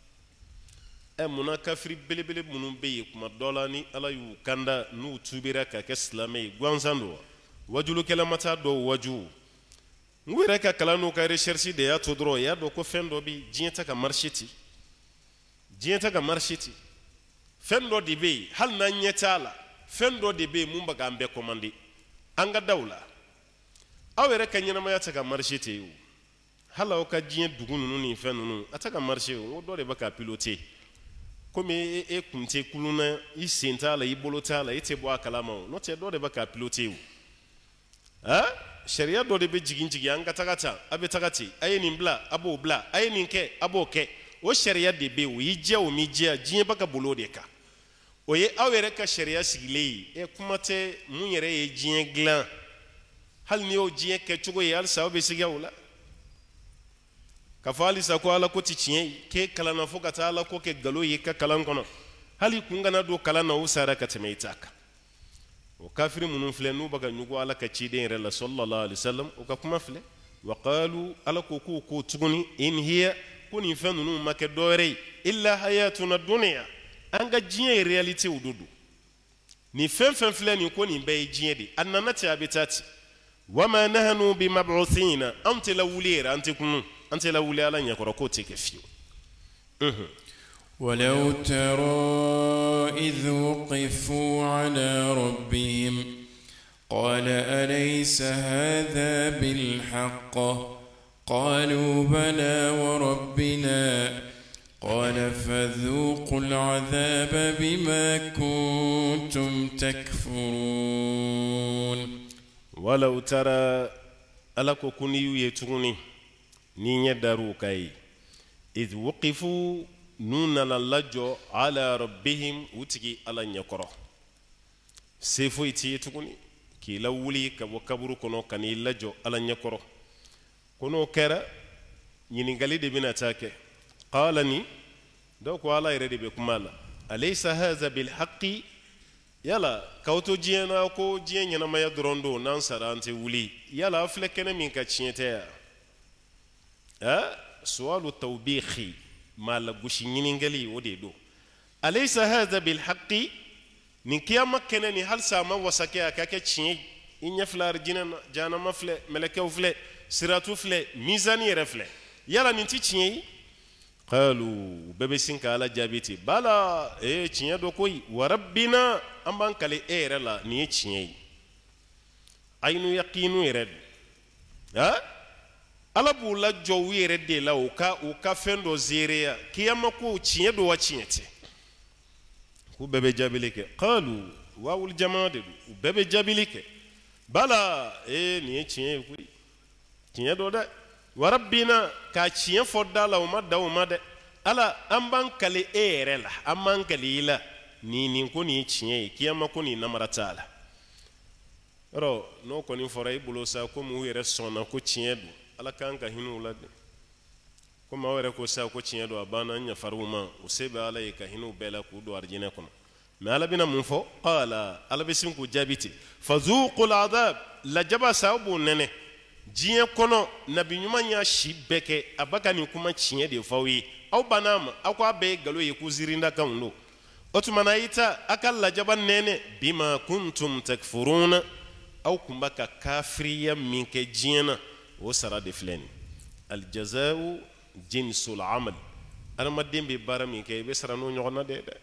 e muna kafiri belebele munun be kuma dola ni ala yu kanda nu tubira ka ke islamai gwansando wajulu kala mata do waju ngwere ka kala no ka recherche de ya to dro ya do ko fendo bi jienta ka marchiti jienta ka marchiti fendo di be hal na nyetala fendo di be mun baga ambe komandi anga dawla awere ka nyina ma ya ta ka marchiti yu hala o ka jien dugunu ni fenunu ataka marché o do de baka piloter comme e kunte kuluna i senta la i bolota la ite bo akalama no te do de baka piloter wu ha sharia do de be jigin jigi anga takata abe takati ayeni bla abo bla ayeni ke abo ke o sharia de be wu yije o mi je jin baka bolo de ka o ye awere ka sharia sigile e kumate munyere ye jin glan hal ni o jin ke chugo ye al sa be siga wala kafali sa ko ala ko ti tiyen ke kala na fo kata ala ko ke galo yi ka kalan kono hali kungana do kala na usara ka temeitaka o kafiri munun fle nu baga nyugo ala ka ci den rela sallallahu alaihi wasallam o ka kuma fle wa qalu ala ko ko ko tuguni in hiya kuni fanunu make dore illa hayatuna dunya anga jiye reality ududu ni fen fen fle ni ko ni be jiye di annana ta abitati wama nahnu bimab'uthina anta lawlira antikunu أنت لو لا لن يقرأكوتك فيه ولو ترى إذ وقفوا على ربهم قال أليس هذا بالحق قالوا بلى وربنا قال فذوقوا العذاب بما كنتم تكفرون ولو ترى ألكو كنيو يتغني نيني دارو كاي إذ وقفوا نون للجو على ربهم وتجي على نيكرو سيفو يتي تكوني k'i lawuli ka bɔ kaburu kɔnɔ ka n'i lajɔ ala ɲɛkɔrɔ ko n'o kɛra ɲininkali de bɛna taa kɛ qala ni dɔw ko ala yɛrɛ de bɛ kuma la alaysa hadha bilhaqi yala k'aw to diɲɛ na ko diɲɛ ɲɛnamaya dɔrɔn don n'an sara an tɛ wuli yala a filɛ kɛnɛ min ka tiɲɛ tɛ ya ha suwalu tawbihi maa lagosi ɲininkali o de don alaysa hadha bilhaqi nin kiyama kɛnɛ ni halisa a ma wasa kɛ a ka kɛ tiɲɛ i ɲɛ filɛ arijinɛ na jahanama filɛ mɛlɛkɛw filɛ siratu filɛ mizani yɛrɛ filɛ yala nin tɛ tiɲɛ ye qalu bɛɛ bɛ sin ka ala jaabi ten bala ee tiɲɛ dɔ koyi wa rabbina an b'an kale e yɛrɛ la nin ye tiɲɛ ye ayinu yaqinu yɛrɛ don ha ala b'u lajɔ u yɛrɛ de la u ka u ka fɛn dɔ zeereya kiyama ko tiɲɛ don wa tiɲɛ tɛ k'u bɛɛ bɛ jaabili kɛ qalu waawul jama de don u bɛɛ bɛ jaabili kɛ bala ee nin ye tiɲɛ ye koyi tiɲɛ dɔ dɛ wa rabbina ka tiɲɛ fɔ da la o ma da o ma dɛ ala an b'an kale e yɛrɛ la an b'an kale i la nin nin ko nin ye tiɲɛ ye kiyama ko nin namara t'a la yɔrɔ n'o kɔni fɔra i bolo sa komi u yɛrɛ sɔnna ko tiɲɛ don ala k'an ka hinɛ u la dɛ komi aw yɛrɛ ko sa ko tiɲɛ don a banna an ɲafar'u ma o se bɛ ala ye ka hinɛ u bɛɛ la k'u don arijinɛ kɔnɔ mɛ ala bɛna mun fɔ qala ala bɛ sin k'u jaabi ten fazuqul adab lajaba sa aw b'o nɛnɛ diɲɛ kɔnɔ nabi ɲuman y'a si bɛɛ kɛ a ba ka nin kuma tiɲɛ de f'aw ye aw banna a ma aw ko a bɛɛ ye nkalon ye ko zirindakanw don o tuma na i ta a ka lajaba nɛnɛ bima kuntum takfuruna aw kun b'a ka kafiriya min kɛ diɲɛ na o sara de filɛ nin aljazau jinsul amal adamaden bɛ baara min kɛ i bɛ sara n'o ɲɔgɔnna de dɛ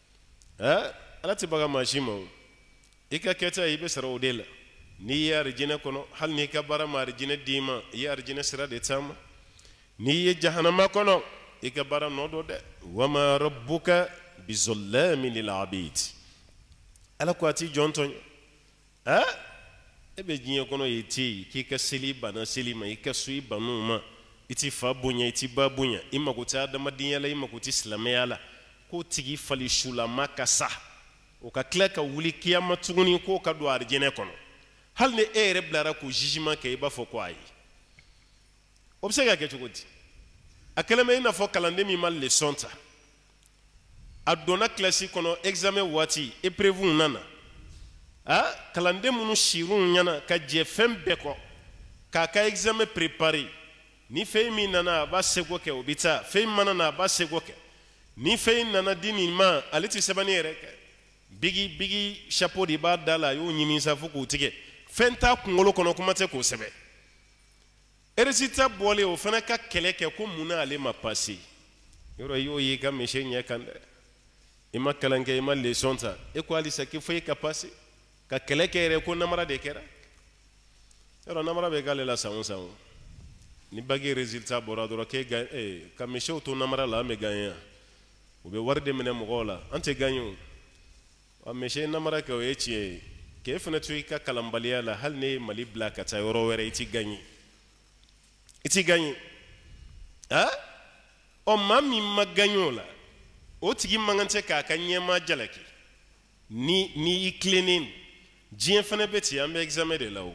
ɛ ala tɛ baga maa si ma o i ka kɛta i bɛ sara o de la n'i ye arijinɛ kɔnɔ hali n'i ka baara ma arijinɛ d'i ma i ye arijinɛ sira de taama n'i ye jahanama kɔnɔ i ka baara nɔ dɔ dɛ wama rabbuka bizollamin lil abid ala ko a t'i jɔn tɔɲɔ ɛ e bɛ diɲɛ kɔnɔ ye te yen k'i ka seli banna seli ma i ka so i bannuw ma i ti fa bonya i ti ba bonya i mago tɛ adamadenya la i mago tɛ silamɛya la k'o tigi fali sulama ka sa o ka tila ka wuli kiyama tuguni k'o ka don arijinɛ kɔnɔ hali ni e yɛrɛ bilara k'o jugement kɛ i b'a fɔ ko ayi o bɛ se ka kɛ cogo di a kɛlen bɛ i n'a fɔ kalanden min ma leçon ta a donna kilasi kɔnɔ examen waati épreuve nana ah kalanden minnu sir'u ɲɛna ka jɛ fɛn bɛɛ kɔ k'a ka examen préparer ni fɛn min nana a b'a seko kɛ o bɛ taa fɛn min mana na a b'a seko kɛ ni fɛn nana di nin ma ale tɛ sɛbɛnni yɛrɛ kɛ bigi bigi chapeau de b'a da la a y'o ɲimi sa fo k'o tigɛ fɛn t'a kunkolo kɔnɔ kuma tɛ k'o sɛbɛn résultat bɔlen o fana ka kɛlɛ kɛ ko mun na ale ma passé yɔrɔ i y'o ye i ka monsieur ɲɛ kan dɛ i ma kalan kɛ i ma leçon ta e ko halisa k'i fɔ e ka passé ka kɛlɛ kɛ yɛrɛ ko namara de kɛra yɔrɔ namara bɛ k'ale la san o san o ni bagi résultat bɔra dɔrɔn k'e gagne ee ka monsieurw to namara la an bɛ gagner yan u bɛ wari de minɛ mɔgɔw la an tɛ gagner o wa monsieur namara kɛ o ye tiɲɛ ye k'e fana to i ka kalanbaliya la hali ne ye Mali bila ka taa yɔrɔ wɛrɛ i ti gagner i ti gagner ah ɔ maa min ma gagner o la o tigi man kan tɛ k'a ka ɲɛmaa jalaki ni ni i tilennen diɲɛ fana bɛ ten an bɛ examen de la o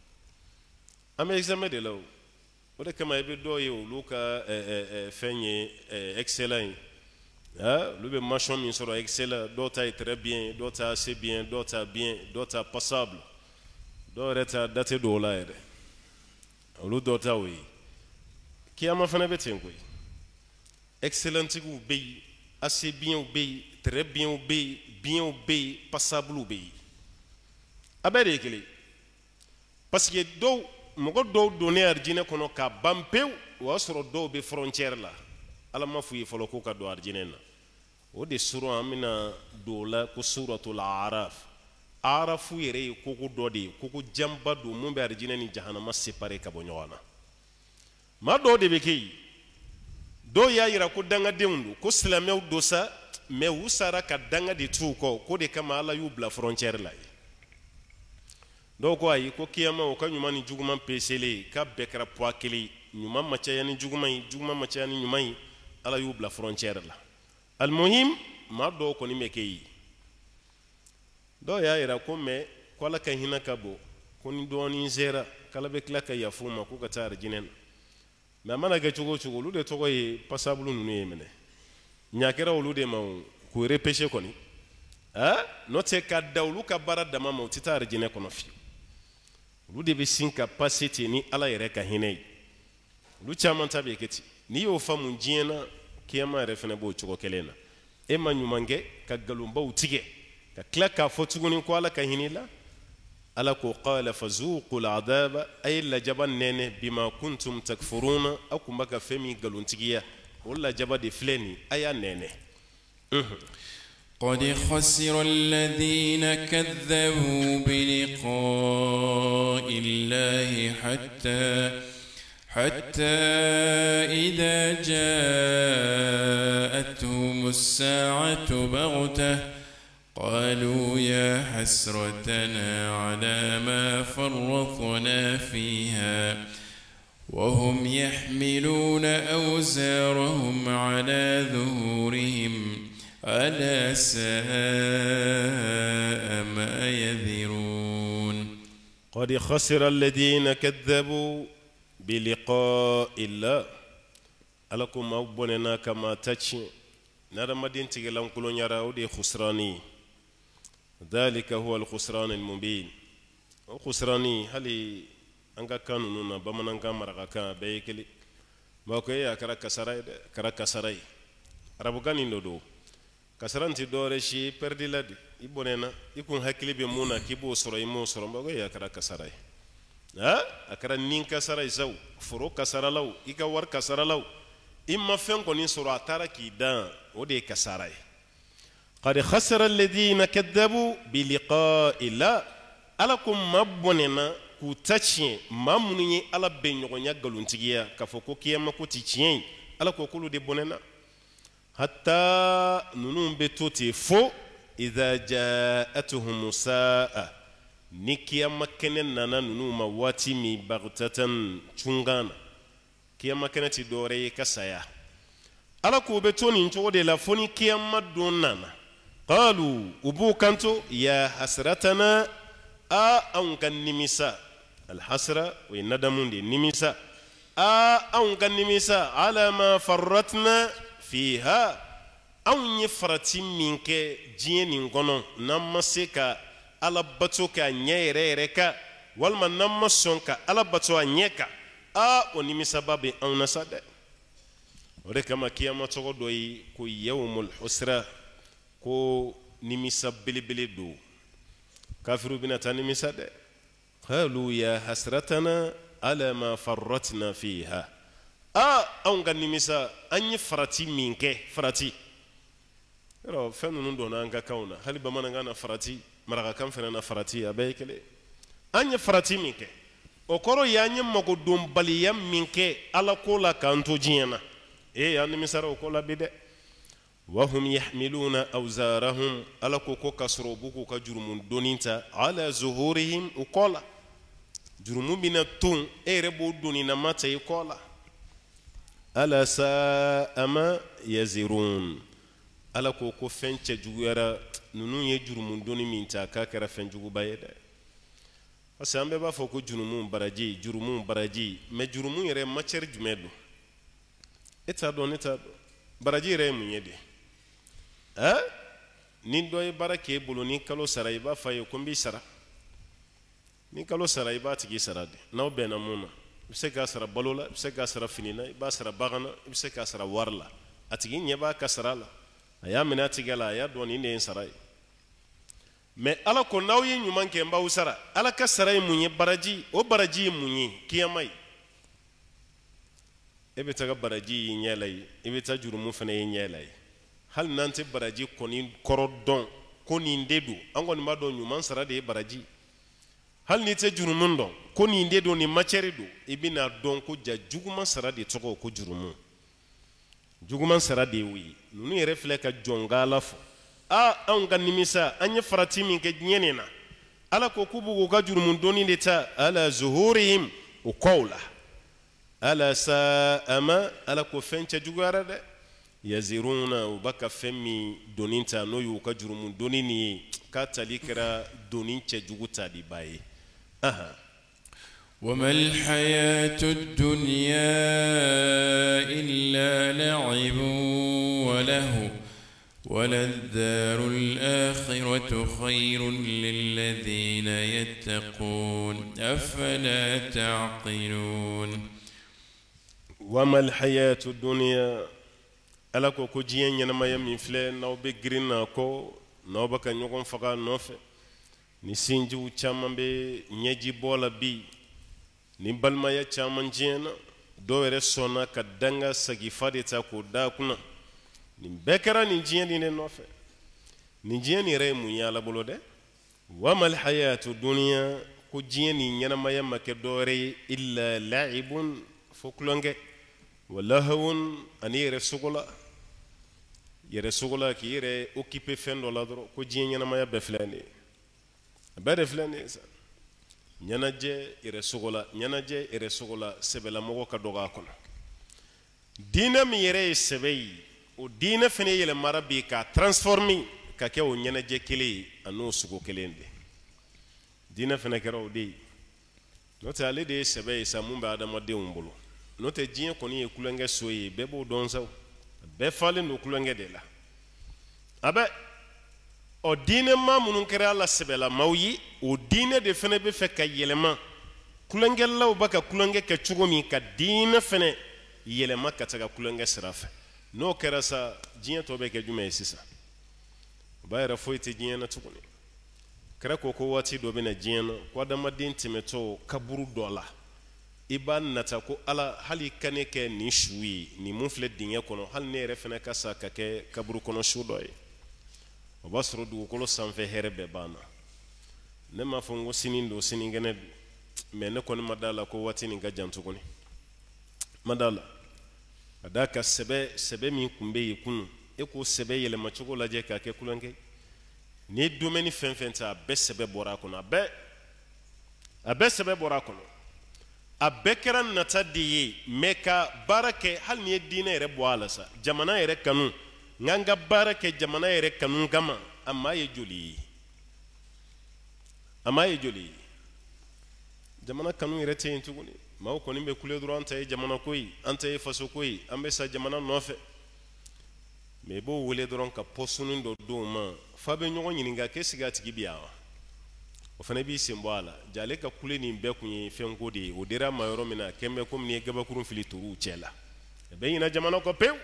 an bɛ examen de la o o de kama i bɛ dɔw ye olu ka fɛn ye excellent ye olu bɛ mention min sɔrɔ excellent dɔw ta ye très bien dɔw ta assez bien dɔw ta bien dɔw ta passable dɔw yɛrɛ ta date dɔw la yɛrɛ olu dɔw ta o ye kiyama fana bɛ ten koyi excellentigiw bɛ yen assez bien bɛ yen très bien bɛ yen bien bɛ yen passable bɛ yen a bɛɛ de ye kelen parce que dɔw mɔgɔ dɔw donnen arijinɛ kɔnɔ ka ban pewu o y'a sɔrɔ dɔw bɛ frontière la ala ma f'u ye fɔlɔ k'u ka don arijinɛ na o de sura an bɛna don o la ko suratul araf arafu yɛrɛ ye koko dɔ de ye koko janba don mun bɛ arijinɛ ni jahanama séparer ka bɔ ɲɔgɔn na maa dɔw de bɛ kɛ yen dɔw y'a yira ko dangadenw don ko silamɛw don sa mais u sara ka danga de t'u kɔ ko de kama ala y'u bila frontière la ye dɔw ko ayi ko kiyama o ka ɲuman ni juguman pesele ka bɛɛ kɛra poids kelen ɲuman ma caya ni juguman ye juguman ma caya ni ɲuman ye ala y'u bila frontière la almuhim maa dɔw kɔni bɛ kɛ yen dɔw y'a yira ko mais ko ala ka hina ka bo ko ni doni zera kala be kla ka yafuma ko ka tar jinen ma mana ga chugo chugo lu de to ko e passable nu yemene nyakera lu de ma ko repêcher ko ni ah no te ka dawlu ka bara dama ma titar jine ko no fi lu de be sin capacity ni ala yere ka hinai lu chama tabe keti ni yo famu jina kiyama refene bo chugo kelena e ma nyumange ka galumba utige ka kla ka fotuguni ko ala ka hinila ala ko qala fazuqul adaba ay la jaban nene bima kuntum takfuruna akumba ka femi galuntigiya wala jabadi fleni aya nene قد خسر الذين كذبوا بلقاء الله حتى حتى إذا جاءتهم الساعة بغتة قالوا يا حسرتنا على ما فرطنا فيها وهم يحملون أوزارهم على ظهورهم ألا ساء ما يذرون قد خسر الذين كذبوا بلقاء الله ألكم أبوننا كما تشي نرى مدين تجلم كلون يراو دي خسراني ذلك هو الخسران المبين خسراني هل أنك كانوا نونا بمن أنك مرقا بيكلي باكوي يا كرا كسراي كرا كسراي ربكان يندو كسرانتي دورشي پردي لدي يبوننا يكون هكلي بمونا كيبو سوري مو سورم باكوي يا كرا كسراي ها أكرا نين كسراي زو فرو كسرالو إيكا ور كسرالو إما فين كوني سورة تاركي دان ودي كسراي قد خسر الذين كذبوا بلقاء الله ألكم مبوننا كوتاتشي مامني على بينيغونيا غلونتيغيا كفوكو كيما كوتيتشين على كوكولو دي بوننا حتى نونون بتوتي فو إذا جاءتهم ساء نيكيا مكنن نانا نونو مواتي مي بغتة تشونغانا كيا مكنتي دوري كسايا على كوبتوني نتو دي لافوني كيا مدونانا قالوا أبو كانتو يا حسرتنا آ أون كان نمسا الحسرة والندم دي نمسا آ أون كان نمسا على ما فرطنا فيها أون يفرطي منك جيني نغنو نمسيكا على بطوكا نيريريكا والما نمسونكا على بطوكا نيكا آ ونمسا بابي أون نسادة وركما كياما تغدوي كو يوم الحسرة ko nimisa bilibili do kafiru bina ta nimisa de qalu ya hasratana ala ma farratna fiha a on ga nimisa anyi farati minke farati ro fenu ndo na anga kauna hali ba mananga na farati maraga kan fena na farati abekele anyi farati minke okoro ya nyi mago dum baliya minke ala ko la kanto jiena e ya nimisa ro ko la bide وهم يحملون أوزارهم على كوكو كسروبوكو كجرمون دونينتا على ظهورهم وقالا جرمون بنا تون إيربو دونينا ماتا يقالا ألا ساء ما يزرون على كوكو فنچ جويرا نونو يجرمون دوني مينتا كاكرا فنجو بايدا أسامبي بافوكو جرمون براجي جرمون براجي ما جرمون يرى ماتشر جميدو إتادو نتادو براجي يرى مينيدي ها نين دوي بركه بولو نين كالو سرايبا فاي كومبي سرا نين كالو سرايبا تيجي سرادي نو بينامونا بسكا سرا بلولا بسكا سرا فينينا با سرا باغنا بسكا سرا وارلا اتيجي نيبا كسرالا ايا منا تيغلا يا دوني نين سراي مي الا كو ناوي نيمان كي مباو سرا الا كسراي موني براجي او براجي موني كياماي ebe taga baraji nyelay ebe ta jurumu fene nyelay hal nante baraji koni korodon koni ndedu angoni mado nyuman sara de baraji hal ni te jurumun don koni ndedu ni macheri do ibina don ko ja juguma sara de toko ko jurumu juguma sara de wi nunu yere fleka jongala fo a an ga nimisa anya farati min ke nyenena ala ko kubu ko jurumun doni de ta ala zuhurihim wa qawla ala saama ala ko fencha jugara de yaziruna ubaka femi doninta no yu ka jurumun donini k'a tali kɛra doni cɛjugu tali ba ye. وما الحياة الدنيا إلا لعب وله وللدار الآخرة خير للذين يتقون أفلا تعقلون. وما الحياة الدنيا ala ko ko jiɲɛ ɲɛnamaya min filɛ n'aw bɛ girin na ko n'aw bɛ ka ɲɔgɔn faga nɔfɛ ni sinjiw caman bɛ ɲɛji bɔ la bi ni balimaya caman tiɲɛna dɔw yɛrɛ sɔnna ka danga sagifa de ta k'o da kunna nin bɛɛ kɛra nin diɲɛ nin de nɔfɛ nin diɲɛ nin yɛrɛ ye mun ye ala bolo dɛ wamal hayatu duniya ko diɲɛ nin ɲɛnamaya ma kɛ dɔwɛrɛ ye illa la'ibun fo kulonkɛ wa lahawun ani yɛrɛ sogola yɛrɛ sogola k'i yɛrɛ occupé fɛn dɔ la dɔrɔn ko diɲɛ ɲɛnamaya bɛɛ filɛ nin ye a bɛɛ de filɛ nin ye sa ɲɛnajɛ yɛrɛ sogola ɲɛnajɛ yɛrɛ sogola sɛbɛlamɔgɔ ka dɔgɔ a kɔnɔ diinɛ min yɛrɛ ye sɛbɛ ye o diinɛ fana yɛlɛmara bi k'a transformer ka kɛ o ɲɛnajɛ kelen ye a n'o sogo kelen de diinɛ fana kɛra o de ye n'o tɛ ale de ye sɛbɛ ye sa mun bɛ adamadenw bolo n'o tɛ diɲɛ kɔni ye kulonkɛ so ye bɛɛ b'o dɔn sa bɛɛ falen don kulonkɛ de la a bɛ o diinɛ maa minnu kɛra ala sɛbɛlamaw ye o diinɛ de fana bɛ fɛ ka yɛlɛma kulonkɛlaw bɛ ka kulonkɛ kɛ cogo min ka diinɛ fana yɛlɛma ka taga kulonkɛ sira fɛ n'o kɛra sa diɲɛ tɔ bɛ kɛ jumɛn ye sisan o b'a yɛrɛ foyi tɛ diɲɛ na tuguni kɛra ko ko waati dɔ bɛ na diɲɛ na ko adamaden tɛmɛtɔ kaburu dɔ la i b'a nata ko ala hali ka ne kɛ nin su ye nin mun filɛ dingɛ kɔnɔ hali ne yɛrɛ fana ka sa ka kɛ kaburu kɔnɔ su dɔ ye o b'a sɔrɔ dugukolo sanfɛ hɛrɛ bɛɛ b'an na ne m'a fɔ n ko sini don sinikɛnɛ don mɛ ne kɔni ma d'a la ko waati nin ka jan tuguni ma d'a la ka d'a kan sɛbɛ sɛbɛ min tun bɛ yen kunun e k'o sɛbɛ yɛlɛma cogo lajɛ k'a kɛ kulonkɛ n'i ye domaine fɛn fɛn ta a bɛɛ sɛbɛ bɔra a kɔnɔ a bɛɛ a bɛɛ sɛbɛ bɔra a kɔnɔ a bɛɛ kɛra nata de ye mɛ ka baara kɛ hali ni ye diinɛ yɛrɛ bɔ a la sa jamana yɛrɛ kanu nka n ka baara kɛ jamana yɛrɛ kanu kama a maa ye joli ye a maa ye joli ye jamana kanu yɛrɛ tɛ yen tuguni maaw kɔni bɛ kule dɔrɔn an ta ye jamana ko ye an ta ye faso ko ye an bɛ sa jamana nɔfɛ mɛ i b'o wele dɔrɔn ka pɔsɔni dɔ d'o ma f'a bɛ ɲɔgɔn ɲininka k'e sigi a tigi bɛ yan wa o fana b'i sen bɔ a la ja ale ka kule nin bɛɛ kun ye fɛnko de ye o dira ma yɔrɔ min na kɛn bɛ komi n'i ye gabakurun fili turuw cɛ la a bɛ ɲina jamana kɔ pewu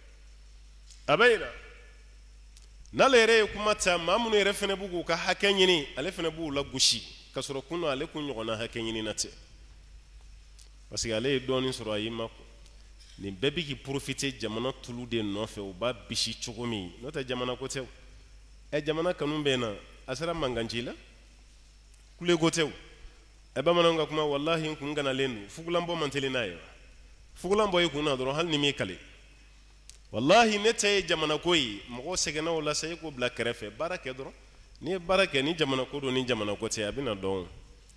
a bɛ ɲina n'ale yɛrɛ ye kuma ta maa minnu yɛrɛ fana b'u k'u ka hakɛ ɲini ale fana b'u la gosi ka sɔrɔ kunun ale kun ɲɔgɔnna hakɛ ɲini na tɛ parce que ale ye dɔɔnin sɔrɔ a y'i ma nin bɛɛ bɛ k'i profiter jamana tulu de nɔfɛ o b'a bisi cogo min n'o tɛ jamana ko tɛ o ɛ jamana kanu bɛ na a sera mankan ci la kule ko tɛ o ɛ bamananw ka kuma walahi n kun ganalen don fugulanbɔ man teli n'a ye wa fugulanbɔ i kun na dɔrɔn hali ni m'i kale wallahi ne ta ye jamana ko ye mɔgɔ sɛgɛnna o la sa i k'o bila kɛrɛfɛ baara kɛ dɔrɔn n'i ye baara kɛ ni jamana ko don ni jamana ko tɛ a bɛna dɔn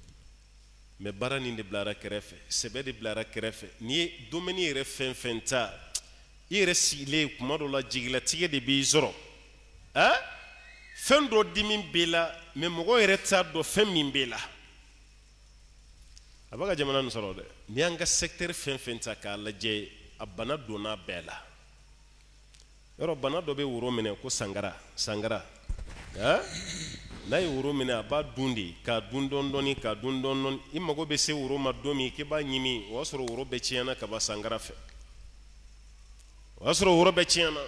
mɛ baara nin de bilara kɛrɛfɛ sɛbɛ de bilara kɛrɛfɛ n'i ye domaine yɛrɛ fɛn fɛn ta i yɛrɛ sigilen kuma dɔ la jigilatigɛ de b'i sɔrɔ a fɛn dɔ dimi b'i la mɛ mɔgɔ yɛrɛ t'a dɔn fɛn min b'i la a b'a ka jamana nin sɔrɔ dɛ n'i y'an ka secteur fɛn fɛn ta k'a lajɛ a bana donna bɛɛ la yɔrɔ bana dɔ bɛ woro minɛ ko sangara sangara n'a ye woro minɛ a b'a dun de k'a dun dɔɔni dɔɔni k'a dun dɔɔni dɔɔni i mago bɛ se woro ma don min k'i b'a ɲimi o y'a sɔrɔ woro bɛɛ tiɲɛna ka ban sangara fɛ o y'a sɔrɔ woro bɛɛ tiɲɛna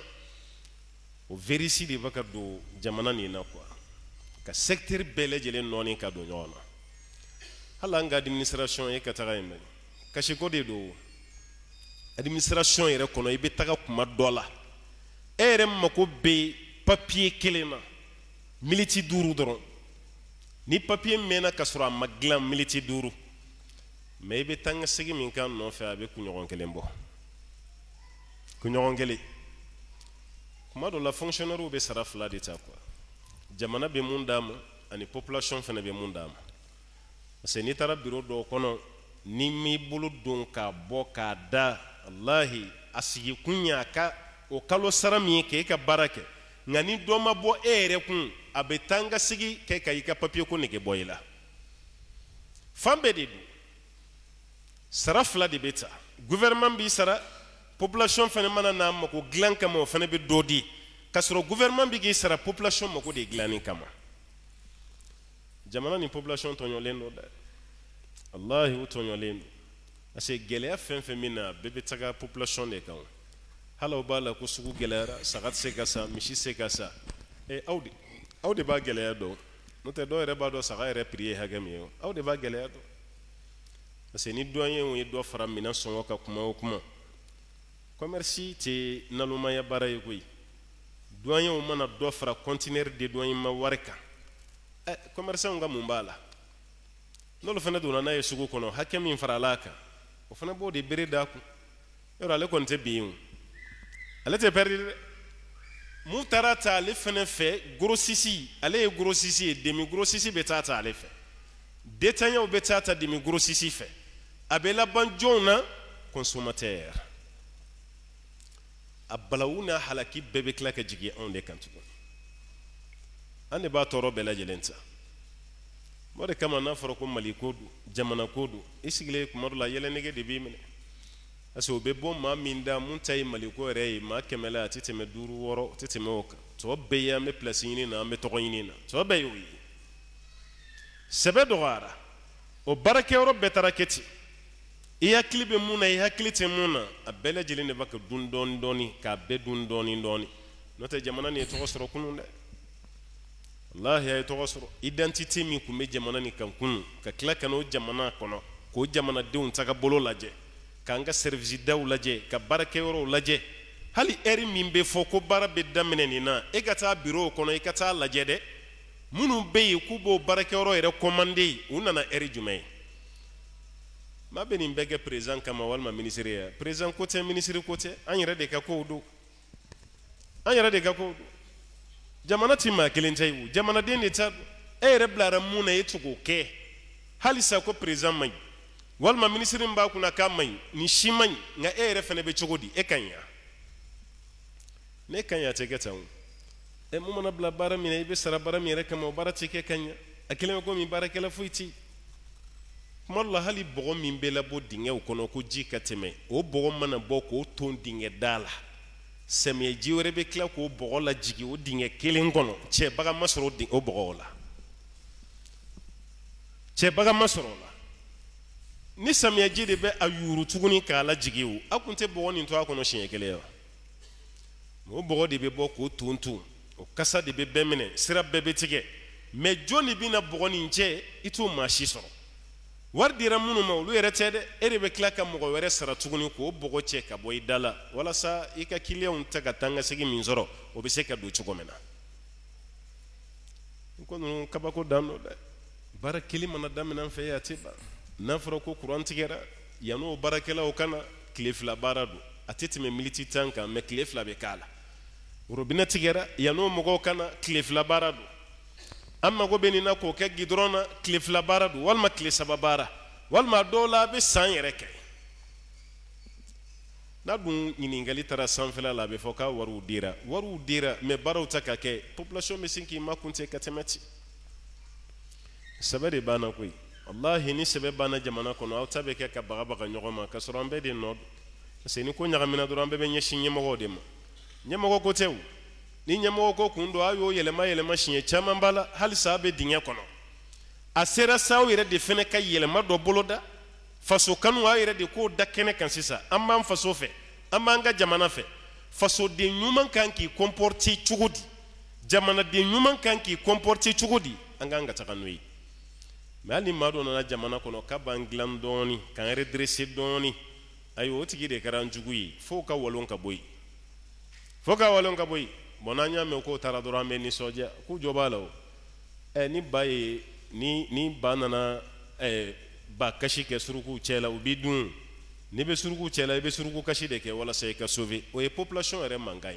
o virus de bɛ ka don jamana nin na quoi ka secteur bɛɛ lajɛlen nɔɔni ka don ɲɔgɔn na hali an ka administration ye ka taga yen mɛ kasiko de don administration yɛrɛ kɔnɔ i bɛ taga kuma dɔ la e yɛrɛ mako bɛ papier kelen na militi duuru dɔrɔn ni papier mɛnna ka sɔrɔ a ma dilan militi duuru mɛ i bɛ taa n ka segin min k'a nɔfɛ a bɛ kunɲɔgɔn kelen bɔ kunɲɔgɔn kelen kuma dɔ la fonctionnaire bɛ sara fila de ta quoi jamana bɛ mun d'a ma ani population fana bɛ mun d'a ma parce que n'i taara bureau dɔw kɔnɔ n'i m'i bolo don k'a bɔ k'a da walahi a sigi kun ye a ka o kalo sara min ye k'e ka baara kɛ nka ni dɔ ma bɔ e yɛrɛ kun abe tanga sigi ke ka ika papier ko nege boyla fambe de sara fla de beta gouvernement bi sara population fene mana na mako glan kama fene be dodi kasro gouvernement bi gi sara population mako de glani kama jamana ni population tonyo lendo da wallahi utonyo lendo ase gelea fen femina bebe taga population de kan hala bala ko sugu gelera sagat se kasa mishi se kasa e awdi awdi ba gelea do no te do re ba do saga re prier hagami awdi ba gelea do ase ni doyen wo do fara mina songo ka kuma o kuma commerce te naluma ya bara yugui doyen wo mana do fara conteneur de doyen ma wareka e commerçant nga mumbala no lo fana do na ye sugu kono hakemi fara laka o fana bo de bere da ku yoro ale konte biun ale te perdi mu tarata ale fana fe grossisi ale e grossisi e demi grossisi betata ale fe detanya o betata demi grossisi fe abela banjona consommateur abalawuna halaki bebe klaka jigi on de kantu ande ba toro bela jelenta mode kama na faro ko mali kodu jamana kodu isigle kuma la yele nege de bimene aso be bon ma minda mun tay mali ko re ma kemela titeme duru woro titeme oka to be ya me place yini na me to yini na to be wi sebe dogara o barake woro betaraketi iya klibe muna iya klite muna abele jelene baka dun don doni ka be dun doni doni note jamana ni to soro kununde Allah ya to wasro identity mi ku me jamana ni kan kunu ka kila kano jamana kono ko jamana deun taka bolo laje kanga service daw laje ka barake woro laje hali eri min be foko bara be damene ni na e gata bureau kono e kata laje de munu be ku bo barake woro ere commande unana eri jumay ma be ni mbege president kama walma ministère president côté ministère côté anyere de ka ko do anyere de ka ko do jamana tima kelentaiwu jamana deni ta ere blara muna yetugo ke halisa ko president mai walma ministre mba kuna ka mai ni shimai nga ere fene be chogodi e kanya ne kanya tegeta wu e mu mana bla bara mi ne be sara bara mi re kama bara tike kanya akile ko mi bara kala fuiti malla hali bogo mi be la bo dinge ko no ko jika teme o bogo mana boko ton dinge dala semiye jiwere be kla ko bogo la jigi o dinge kelen kono che baga masoro di o bogo la che baga masoro la ni semiye jide be ayuru tuguni kala jigi o akunte bogo ni to akono shin ekele o bogo de be boko tuntu o kasa de be bemene sira bebe tige me joni bina bogo ni nche itu mashi soro wardira munu mawlu yere tede ere be klaka mo were sara tuguni ko bogo che ka boy dala wala sa ika kilion taga tanga sigi minzoro o be se ka do chugomena ko no kabako dano da bara kilima na damina fe ya tiba na fro ko kuran tigera yano barakela o kana klefla baradu atitime militi tanka me klefla be kala robina tigera yano mo kana klefla baradu amma go benina ko ke gidrona klefla baradu walma kle sababara walma dola be san yere kay na dun ñiningali tara sanfela la be foka waru dira waru dira me baraw taka ke population me sinki makunte katemati sabade bana koy wallahi ni sebe bana jamana kono aw tabe ke ka baga baga ñogoma ka sorambe de nod seni ko ñagamina dorambe be ñeshi ñemo de ma ñemo ko tew ni nyamo ko kundo ayo yelema yelema shinye chama mbala hali sabe dinye kono asera sawo yere de fene kay yelema do boloda faso kanu wa yere de ko dakene kan sisa amma faso fe amma nga jamana fe faso de nyuman kan ki comporter chugudi jamana de nyuman kan ki comporter chugudi anga nga takanui mali mado na jamana kono ka banglan doni kan redresser doni ayo tigi de karan jugui fo ka walon ka boy fo ka walon ka boy bonanya me ko tara dorambe ni soja ku jobalo e ni baye ni ni banana e ba kashi ke suruku chela ubidun ni be suruku chela be suruku kashi de ke wala sai ka sauver o e population ere mangai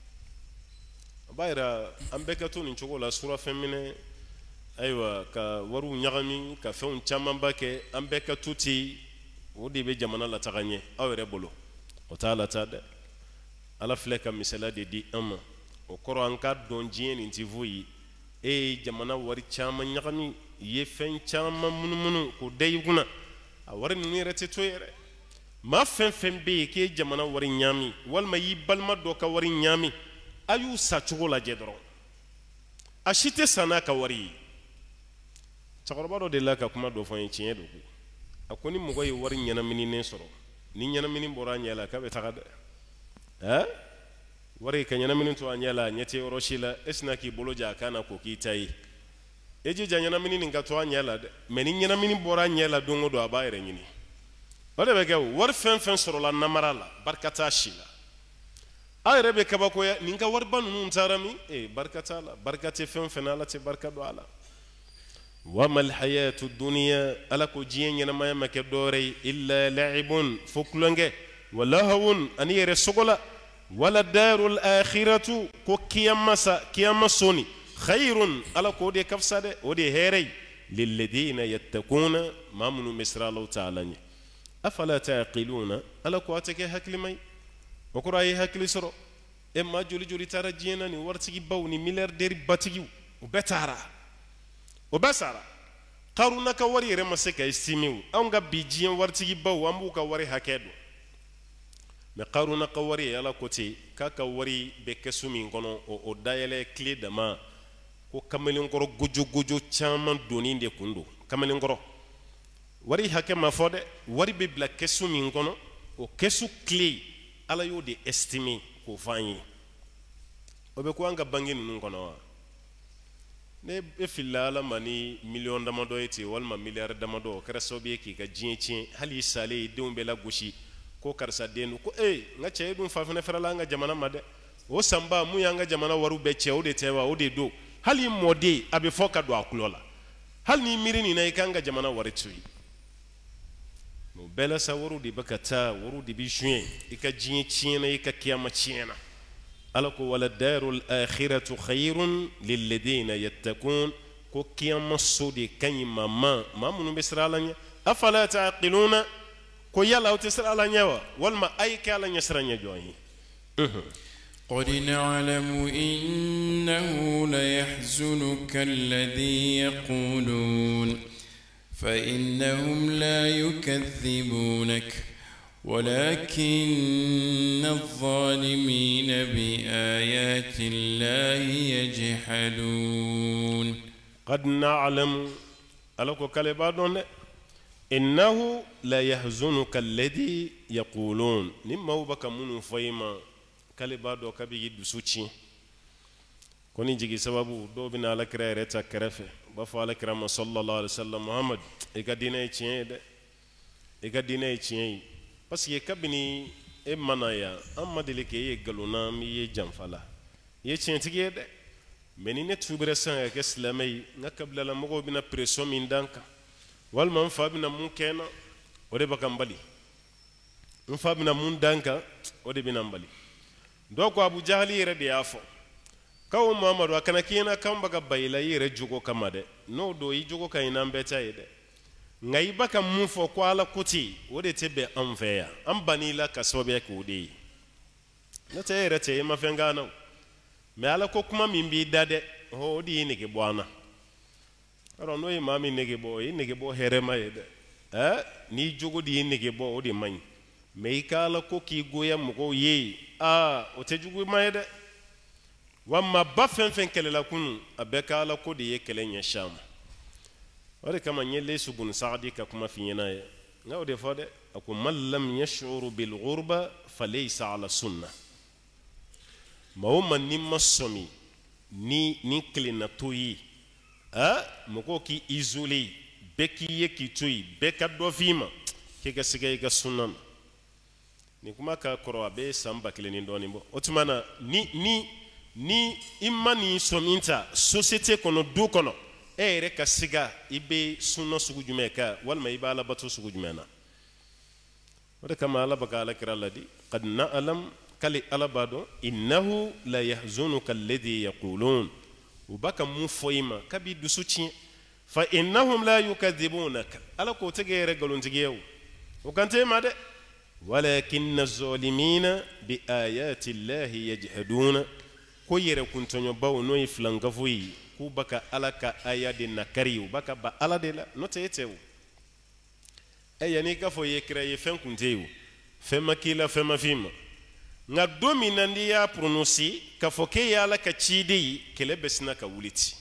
bayra ambeka to ni chogola sura femine aywa ka waru nyagami ka feun chamamba ke ambeka tuti o de be jamana la tagagne awere bolo o taala tada ala fleka misala de di amma o koro an ka don jien inti vuyi e jamana wari chama nyagami ye fen chama munumunu ko deyuguna a wari ni rete to yere ma fen fen be ke jamana wari nyami walma yi balma do ka wari nyami ayu sa chugola je doro ashite sana ka wari chakoroba do de la ka kuma do fon cien do akoni mugo yi wari nyana mini ne soro ni nyana mini bora nyala ka be tagada ha wari ka nyana mini to anyala nyete oroshila esna ki boloja kana ko kitai eji janyana mini ninga to anyala meni nyana mini bora nyala dongo do abayre nyini wala be gaw war fen fen soro la namarala barkata shila ay rebe kabako ya ninga war banu ntarami e barkata la barkate fen fenala te barkado ala وما الحياة الدنيا ألكو جين ينما يمك دوري إلا لعب فكلنج ولهو أن يرسقلا ولا الدار الآخرة كو كيامسا كيامسوني خير ألكو دي كفساد ودي هيري للذين يتقون ما من مصر الله تعالى أفلا تعقلون ألكو أتكي هكلي مي وكراي هكلي سرو إما جولي جولي تارا جيناني ورتكي باوني ملياردير باتيو وبتارا وبسارة قارونا كواري رمسك استيميو أونغا بيجين ورتيجي باو أمبو كواري هكذا ما قارونا كواري على كوتي كاكواري بكسومين كنو أو دايلة كلي دما كو كملين كرو جوجو جوجو تشامان دونين دي كندو كملين كرو واري هكذا ما فود واري ببلا كسومين كنو أو كسو كلي على يو دي استيمي كو فاني وبكو أنغا بانجين نونكنا ne be filala mani million damado eti walma milliard damado kara sobe ki ka jinchi hali sale dumbe la gushi ko karsa denu ko eh nga che dum fa fene ferala nga jamana made o samba mu yanga jamana waru be che o de tewa o de do hali modi abe foka do akulola hali miri ni na ikanga jamana wari tui no bela sa waru di bakata waru di bishwe ika jinchi na ika kiyama chiena alako wala darul akhiratu khairun lilladhina yattaqun ko kiyama sodi kanyima ma mamunu bisralanya afala taqiluna ko yalla utisralanya wa walma ay kala nyasranya joyi قد نعلم إنه ليحزنك الذي يقولون فإنهم لا يكذبونك ولكن الظالمين بآيات الله يجحدون قد نعلم ألكو كالبادون إنه لا يحزنك الذي يقولون نما بك من فيما كالبادو كبي دسوتشي كوني جيجي سببو دو بنا لكرا ريتا كرفه بفا لكرا صلى الله عليه وسلم محمد إيكا دينا يتشين إيكا دينا يتشين parce que kabini e manaya amma delike ye galuna mi ye jamfala ye tientige de menine tubere san ke islamai na kabla la mogo bina pression min danka wal man fa bina mun kena o de bakambali mun fa bina mun danka o de bina mbali do ko abu jahli yere de afo kawo muhammadu akana kina kamba ga bayila yere jugo kamade no do yi jugo kayina mbeta yede ngai baka mun fo ko ala kuti wode tebe anveya ambani la kasobe ko de na te rete ma fengana me ala ko kuma min bi dade ho di ne ke bwana aro no ma mi ne ke bo ne ke bo herema yede eh ni jogo di ne ke bo odi man me kala ko ki goya mo ko ye a o te jugu ma yede wamma ba fen fen kele la kunu abeka ala ko de ye kele nya sham wala kama nyele sugun saadi ka kuma finyana ya ngaw de fode ako man lam yash'uru bil ghurba falaysa ala sunna mawma nimma somi ni ni klina toyi a moko ki isolé beki yeki toyi beka do fima ke ga sigay ga sunna ni kuma ka koro abe samba klini ndoni bo otumana ni ni ni imani sominta société kono du kono ere ka siga ibe sunna sugu jumeka walma ibala batu sugu jumena wada kama ala baka ala kira ladi qad na'lam kali ala bado innahu la yahzunuka alladhi yaqulun ubaka mufoima kabi dusuchi fa innahum la yukadhibunaka ala ko tegere galon tigew o kante made walakin az-zalimina bi ayati allahi yajhaduna ko yere kuntonyo bawo no iflangafuyi k'u baka ala ka aya de nakari u baka ba ala de la n'o tɛ e tɛ o e yanni i k'a fɔ i ye kira ye fɛn kun tɛ yen o fɛn ma k'i la fɛn ma f'i ma nka don min na n'i y'a prononcer k'a fɔ k'e ye ala ka ciden ye kɛlɛ bɛ sina ka wuli ten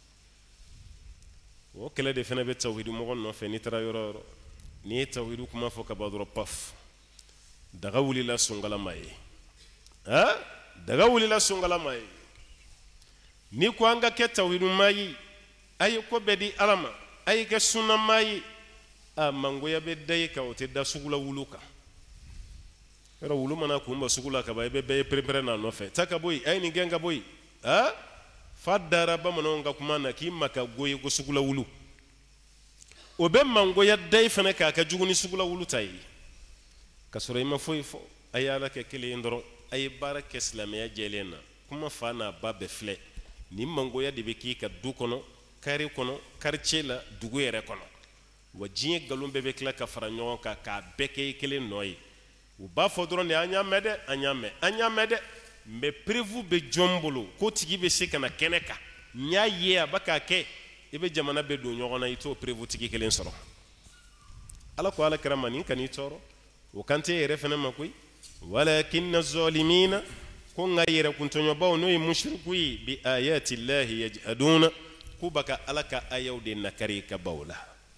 o kɛlɛ de fana bɛ tawhidi mɔgɔ nɔfɛ n'i taara yɔrɔ o yɔrɔ n'i ye tawhidi kuma fɔ ka ban dɔrɔn paf daga wulila sungalama ye ah daga wulila sungalama ye ni ko an ka kɛ tawhidi maa ye a ye ko bɛɛ di ala ma a ye kɛ sunna maa ye a mangoya bɛ da ye kan o tɛ da sugu la wulu kan yɔrɔ wulu mana kunba sugu la ka ban i bɛ bɛɛ ye pɛrɛn-pɛrɛn n'a nɔfɛ taa ka bɔ yen a ye nin gɛn ka bɔ yen ah fa dara bamananw ka kuma na k'i ma ka go ye ko sugu la wulu o bɛ mangoya da ye fana k'a kɛ jugu ni sugu la wulu ta ye ka sɔrɔ i ma foyi fɔ a ye ala kɛ kelen ye dɔrɔn a ye baara kɛ silamɛya jɛlen na kuma fa n'a ba bɛɛ filɛ nin mangoya de bɛ k'i ka du kɔnɔ kari kɔnɔ quartier la dugu yɛrɛ kɔnɔ wa diɲɛ nkalon bɛɛ bɛ tila ka fara ɲɔgɔn kan k'a bɛɛ kɛ kelen nɔ ye u b'a fɔ dɔrɔn de an y'a mɛn dɛ an y'a mɛn an y'a mɛn dɛ mais prévu bɛ jɔn bolo ko tigi bɛ se ka na kɛnɛ kan n y'a ye a bɛ k'a kɛ i bɛ jamana bɛɛ don ɲɔgɔn na i t'o prévu tigi kelen sɔrɔ ala ko ala kɛra ma nin ka n'i tɔɔrɔ o kan tɛ yɛrɛ fana ma koyi walakinna zalimina ko nka yɛrɛ kuntɔɲɔbaw n'o ye mushriku ye bi ayati llahi yajhaduna k'u bɛ ka ala ka ayaw de nakari ka baw la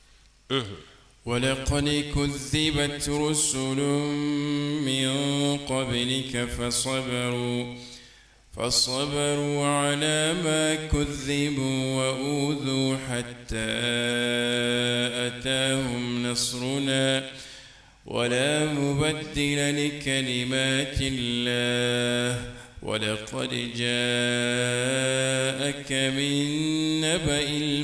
ولقد كذبت رسل من قبلك فصبروا فصبروا على ما كذبوا وأوذوا حتى أتاهم نصرنا ولا مبدل لكلمات الله ولقد جاءك من نبأ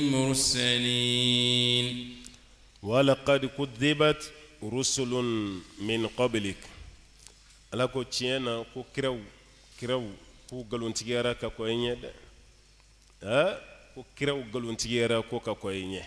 المرسلين ولقد كذبت رسل من قبلك ala ko tiɲɛna ko kiraw kiraw ko galontigiyara ka kɔ i ɲɛ dɛ a ko kiraw galontigiyara ko ka kɔ i ɲɛ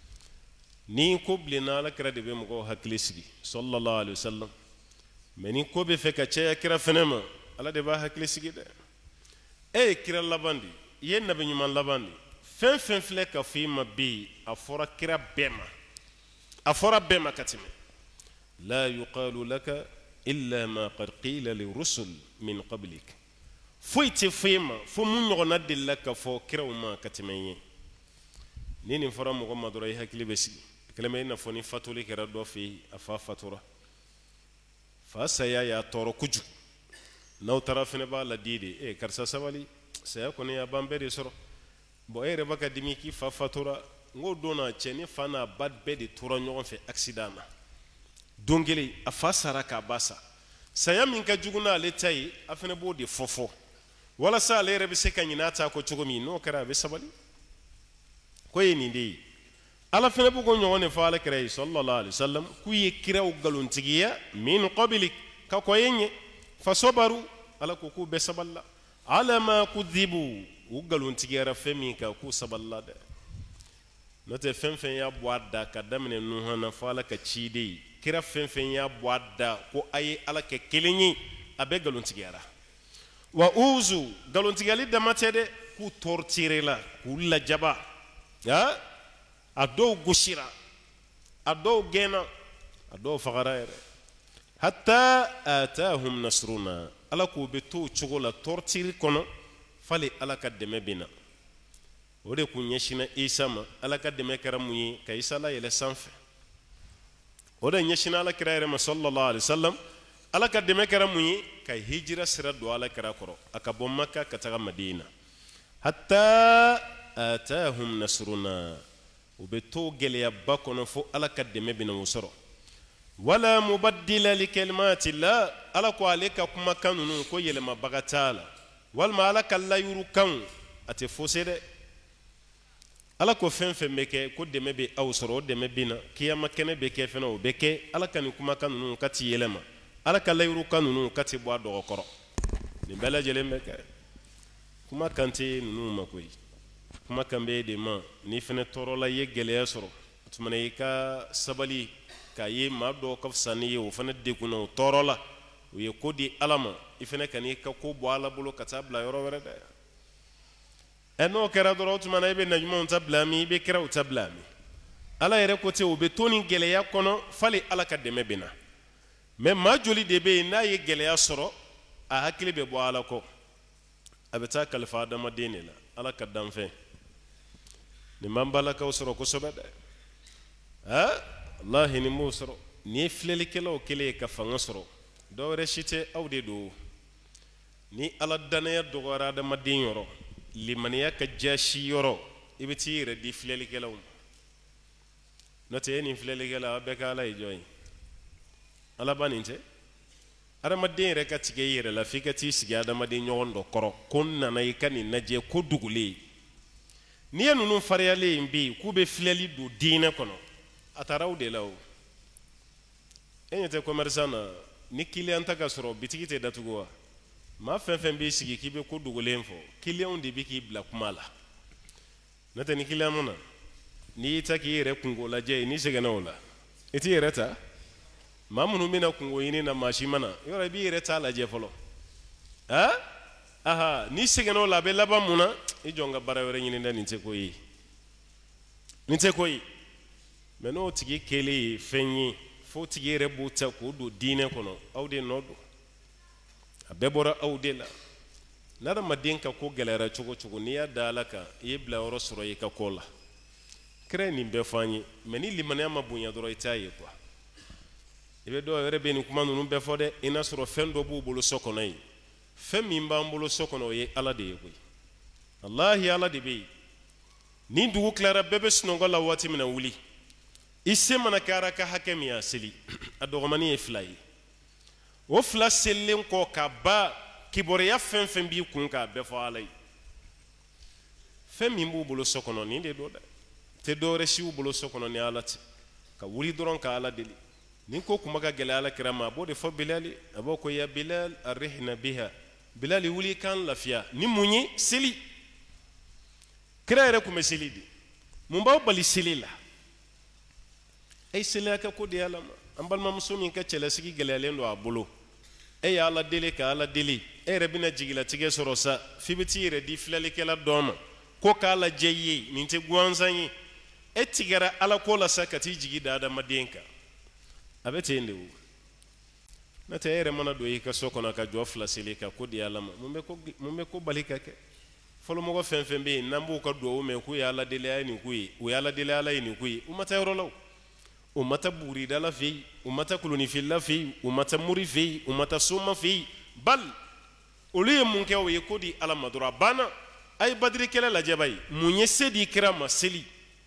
ni ko bilenna ala kira de bɛ mɔgɔw hakili sigi sallallahu alaihi wasallam mais ni ko bɛ fɛ ka caya kira fɛnɛ ma ala de b'a hakili sigi dɛ e ye kira laban de i ye nabi ɲuman laban de fɛn fɛn filɛ ka fɔ i ma bi a fɔra kira bɛɛ ma a fɔra bɛɛ ma ka tɛmɛ la yuqalu laka illa ma qad qila lirusul min qablik foyi tɛ fɔ i ma fo mun ɲɔgɔnna delila ka fɔ kiraw ma ka tɛmɛ i ye ni nin fɔra mɔgɔ ma dɔrɔn i hakili bɛ sigi kɛlɛ bɛ i n'a fɔ ni fatuli kɛra dɔ fɛ yen a fa fatura fa saya y'a tɔɔrɔ kojugu n'aw taara fɛnɛ b'a ladi de e karisa sabali saya kɔni a b'an bɛɛ de sɔrɔ bon e yɛrɛ b'a ka dimi k'i fa fatura n k'o don na cɛ ni fa n'a ba bɛɛ de tora ɲɔgɔn fɛ accident na don kelen a fa sara k'a ba sa saya min ka jugu n'ale ta ye a fɛnɛ b'o de fɔ fɔ walasa ale yɛrɛ bɛ se ka ɲinɛ a ta kɔ cogo min n'o kɛra a bɛ sabali ko ye nin de ye ala fɛnɛ b'o ko ɲɔgɔn de fɔ ala kɛra ye sallallahu alaihi wasallam k'u ye kiraw galontigiya min qablik ka kɔ ye ɲɛ fa sabaru ala ko k'u bɛɛ sabalila ala ma kudhibu u galontigiyara fɛn min kan k'u sabalila dɛ n'o tɛ fɛn fɛn y'a bɔ a da ka daminɛ nuhan na fɔ ala ka ciden ye kira fɛn fɛn y'a bɔ a da ko a ye ala kɛ kelen ye a bɛɛ galontigiyara wa uzu galontigiyali dama tɛ dɛ k'u tɔɔrɔtirela k'u lajaba a a dɔw gosira a dɔw gɛnna a dɔw fagara yɛrɛ hatta atahum nasruna ala k'u bɛ to o cogo la tɔɔrɔtiri kɔnɔ fali ala ka dɛmɛ bɛ na o de kun ɲɛsinna isa ma ala ka dɛmɛ kɛra mun ye ka isa la yɛlɛ sanfɛ o de ɲɛsinna ala kira yɛrɛ ma sallallahu alaihi wasallam ala ka dɛmɛ kɛra mun ye ka hijira sira don ala kira kɔrɔ a ka bɔ maka ka taga madina hatta atahum nasruna u bɛ to gɛlɛyaba kɔnɔ fo ala ka dɛmɛ bɛ na o sɔrɔ wala mubaddila li kalimati la ala ko ale ka kumakan ninnu ko yɛlɛmabaga t'a la walima ala ka layuru kan a tɛ fosi dɛ ala ko fɛn fɛn bɛ kɛ ko dɛmɛ bɛ aw sɔrɔ o dɛmɛ bɛ na kiyama kɛnɛ bɛ kɛ fɛnɛ o bɛ kɛ ala ka nin kumakan ninnu ka ti yɛlɛma ala ka layuru kan ninnu ka ti bɔ a dɔgɔ kɔrɔ nin bɛɛ lajɛlen bɛ kɛ kumakan tɛ ninnu ma koyi kumakan bɛ de ma ni fɛnɛ tɔɔrɔla i ye gɛlɛya sɔrɔ o tuma i ka sabali k'a ye maa dɔw ka fisa n'i ye o fɛnɛ degunna o tɔɔrɔ la o ye ko di ala ma i fɛnɛ ka n'i ka ko bɔ ala bolo ka taa bila yɔrɔ wɛrɛ dɛ eno kera doro tuma na ibe na juma tablami ibe kera utablami ala yere kote obe toni geleya kono fali ala ka deme bina me majoli de be na ye geleya soro a hakili be bo ala ko abeta kalfa da madine la ala ka danfe ni mambala ka soro ko sobada ha wallahi ni musoro ni fleli kelo kele ka fanga soro do reshite awde do ni ala danaya dogora da madin yoro limaniya ka jashi yoro ibiti re di fleli kelo note ni fleli kelo be ka ala ijoy ala baninte ara madin re ka tige yere la fikati siga da madin nyondo koro konna na ikani naje ko dugule ni enunu fariyale mbi kube fleli do dina kono ataraw de law enyete commerçant ni client taka soro bitiki te datugo ma fen fen bi sigi kibe ko dugulen fo client de bi ki bla kumala nata ni client mona ni taki yere kungo la je ni sega na wala eti yere ta mamunu mina kungo yini na mashi mana yore bi yere ta la je folo ha aha ni sega na wala be laba muna i jonga bara yore nyini nda ni te ko yi ni te ko yi meno tigi kele fenyi fo tigi rebuta ko do dine kono awde nodo abebora awde la nara madinka ko galera chugo chugo niya dalaka yebla oro soro yika kola kreni be fanyi meni limane ama bunya doro itaye kwa ibe do rebe ni kuma nunu be fode ina soro fendo bu bulu sokono yi femi mbambulo sokono ye ala de yego wallahi ala de be ni dugu klara bebe snongo la wati mina wuli isse mana kara ka hakemi ya sili adogomani e flai o fla sellen ko ka ba kibore ya fen fen bi kun ka be fo alai femi mbu bulu sokono ni de do da te do reshi u bulu sokono ni alati ka wuli doron ka ala deli ni ko kuma ga gele ala kirama bo de fo bilali abo ko ya bilal arihna biha bilali wuli kan lafiya ni munyi sili kira kuma sili di mun ba bali sili la ay sila ka ko de ala ambal ma musumi ka cele sigi gelelen do abulo ay ala dele ka ala deli e rebina jigila tige sorosa fibiti re di flali kala doma ko ka ala jeye min te gwanzanyi e tigara ala ko la sakati jigi dada madenka abete ndewu na te ere mana do yi ka soko na ka jo fla sili ka ko de ala mumbe ko mumbe ko balika ke folo mo ko fen fen be nambu ka do me ku ya ala dele ay ni ku yi u ya ala dele ala ni ku yi umata yoro law umata buri dala fi umata kuluni filla fi umata muri fi umata suma fi bal uliye munke o yekodi ala madura bana ay badri kala la jabay munye sedi kirama seli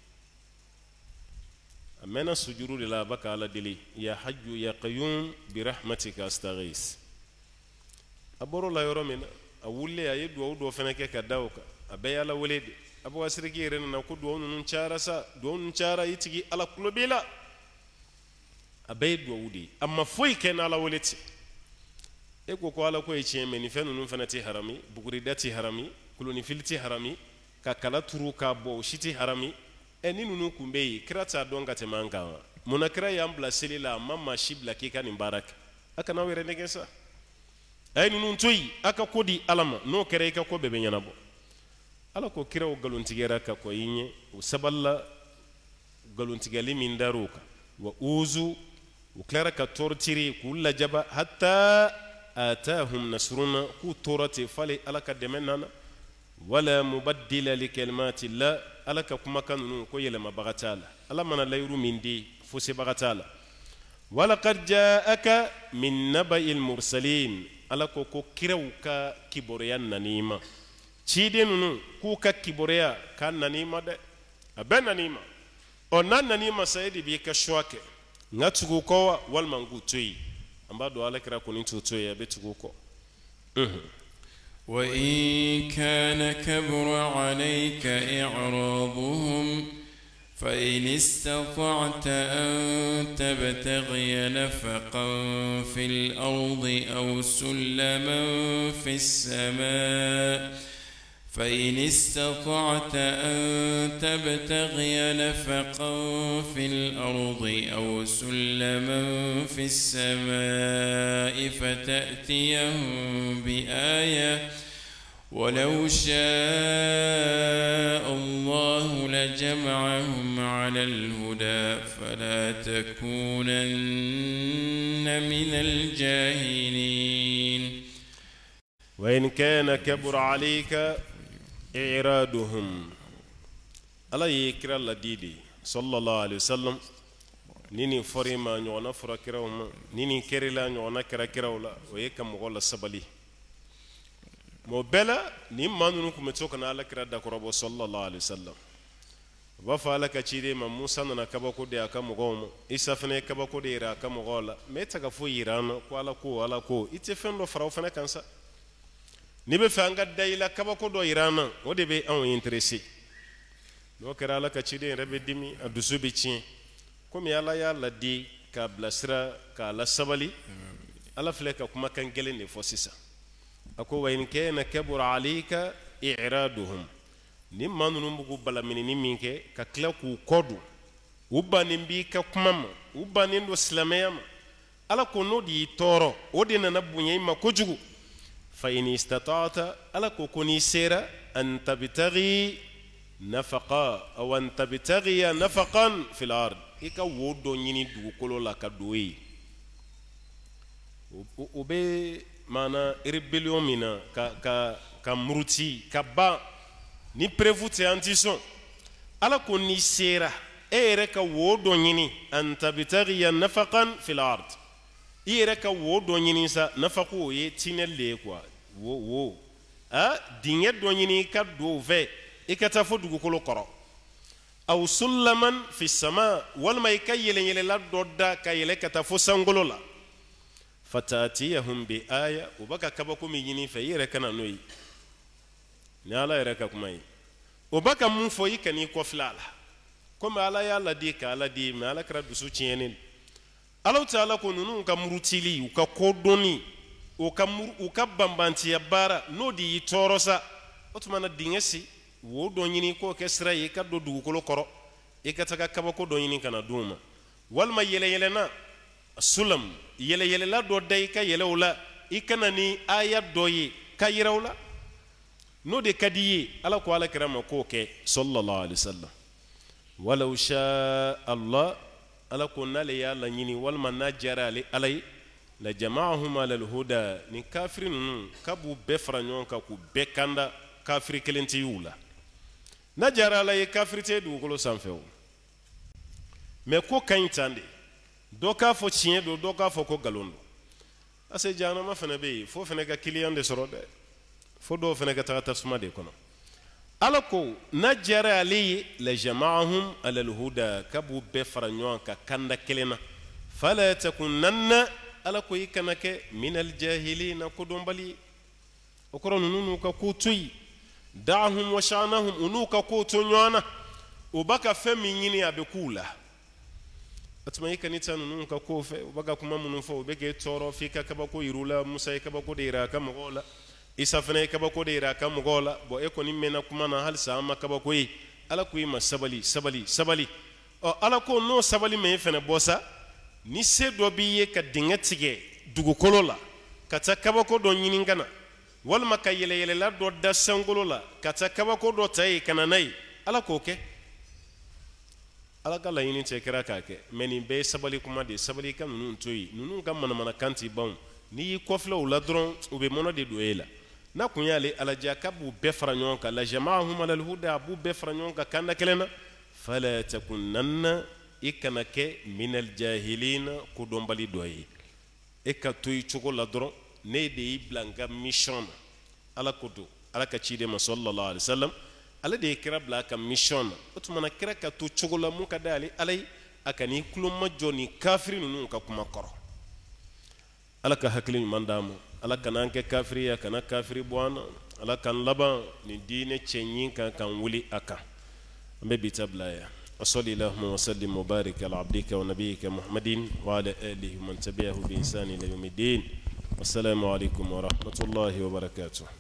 amena sujuru la baka ala dili ya hajju ya qayyum bi rahmatika astaghis aboro la yoro mena awulle ay do do fenake ka dawka abayala welede abo asriki rena na ko do nun cara sa do nun cara yitigi ala kulobila abaydu wudi amma foy ken ala woleti e ko ko ala ko e cheme ni fenu num fanati harami buguri dati harami kuluni filti harami ka kala turu ka bo shiti harami e ni nunu kumbe krata donga te manga munakra yambla selila mama shibla kika ni baraka aka na were negesa ay nunu toyi aka kodi alama no kere ka ko bebe nyanabo ala ko kiraw galuntigera ka ko yinye usaballa galuntigali min daruka wa uzu وكلارا كتورتيري كل جبا حتى آتاهم نصرنا كتورتي فلي ألك دمنا ولا مبدل لكلمات الله ألك كما كانوا كوي لما بغتالا ألا من لا يرو من دي فوسي بغتالا ولقد جاءك من نبأ المرسلين ألك كو كيروكا كيبوريا نانيما تشيدي نونو كوكا كيبوريا كان نانيما ده أبن نانيما أو نان نانيما سيدي بيكا شواكي ngatugo ko wal mangu toyi ambado ala kira ko ninto toyi ya betugo ko wa in kana kabra alayka i'raduhum fa in istata'ta an tabtaghi nafaqan fil ardi aw sulaman fis samaa فإن استطعت أن تبتغي نفقا في الأرض أو سلما في السماء فتأتيهم بآية ولو شاء الله لجمعهم على الهدى فلا تكونن من الجاهلين وإن كان كبر عليك إعرادهم ألا يكرا لديدي صلى الله عليه وسلم نيني فريما نيونا فرا كراوما نيني كريلا نيونا كرا كراولا ويكا مغولا سبالي مبلا نيم مانو كمتوكنا على كرا داكورابو صلى الله عليه وسلم وفعل كتيري ما موسى ننا كباكو دي أكا مغوما إسا فني كباكو دي إرا أكا مغولا ميتا كفو إيران كوالا كو والا كو إتفن لو فراو فنا كانسا نيبي فانغا دايلا كباكو دو إيران ودي بي أو ينترسي نو كرا لك تشيدي ربي ديمي ادوسو بيتين كوم يالا يالا دي كابلاسرا كالا سبالي الا فليكا كما كان جلني فوسيسا اكو وين كان كبر عليك اعرادهم نيم مانو نمبو بلا مني مينكي كاكلاكو كودو وبا نمبي كاكمام وبا نندو سلاميام الا كونو دي تورو ودينا نبوني ما كوجو فإن استطعت الا كوني سيرا ان تبتغي نفقا أو أن تبتغي نفقا في الأرض إيكا وودو نيني دو كولو لا كدوي وبي مانا إربليو مينا كا كا كمروتي كبا ني بريفوتي أنتيسون على كوني سيرا إيركا وودو نيني أن تبتغي نفقا في الأرض إيركا وودو نيني سا نفقو يتينل ليكوا wo wo a dinye do nyini ka do ve ikata fo dugu kolo koro aw sullaman fi sama wal may kayele yele la dodda kayele kata fo sangolo la fatatiyahum bi aya ubaka kabako mi nyini fe yere kana noyi ni ala yere ka kuma yi ubaka mun fo yikani ko flala kuma ala ya la di ka ala di ma ala kra dusu chienen ala taala ko nunu ka murutili ka kodoni o ka mur o ka bambanti ya bara no di torosa otumana dingesi wo do nyini ko kesra yi ka do dugu kolo koro e ka taka kabako do nyini kana duma walma yele yele na sulam yele yele la do dai ka yele wala ikana ni aya doyi ka yirawla no de kadiye ala ko ala kirama ko ke sallallahu alaihi wasallam walau sha Allah ala ko nale ya la nyini walma najara ali alai la jama'ahum ala alhuda ni kafirin kabu befra nyon ka ku bekanda kafiri kelenti yula najara ala ye kafirite du ko sanfew me ko kayntande do ka fo chien do do ka fo ko galondo ase jana ma fana be fo fana ka client de sorode fo do fana ka tata suma de kono alako najara ali la jama'ahum ala alhuda kabu befra nyon ka kanda kelena fala takunanna alako yikanake min aljahilina kudumbali okoro nunu ka kutuyi da'hum wa sha'nahum unuka kutunyana ubaka femi nyini abekula atuma yikanita nunu ka kofe ubaka kuma munufo ubeke toro fika kabako irula musa kabako de iraka mogola isafane kabako de iraka mogola bo eko ni mena kuma na hal sama kabako yi alako yi masabali sabali sabali o alako no sabali me fene bosa ni se do biye ka dingatige dugu kolola kata kabako do nyini ngana walma ka yele yele la do da sangolo la kata kabako do tay kana nay ala ko ke ala kala yini te kira ka ke meni be sabali kuma de sabali kan nunu toyi nunu kam mana mana kanti bon ni ko flo la dron ube mono de doela na kunyale ala jakabu be franyon ka la jama'ahum ala alhuda abu be franyon ka kanda kelena fala takunanna ikanake min aljahilin kudombali doyi ekatoy chugo la dron ne de blanga mission ala kodo ala ka chide ma sallallahu alaihi wasallam ala de kira blaka mission otumana kira ka to chogola mun ka dali alai akani kulum majoni kafirin nun ka kuma koro ala ka haklin mandamu ala kana ke kafiri kana kafiri bwana ala kan laba ni dine chenyin kan kan wuli aka ambe bitablaya وصلى اللهم وسلم وبارك على عبدك ونبيك محمد وعلى آله ومن تبعه بإحسان إلى يوم الدين والسلام عليكم ورحمة الله وبركاته.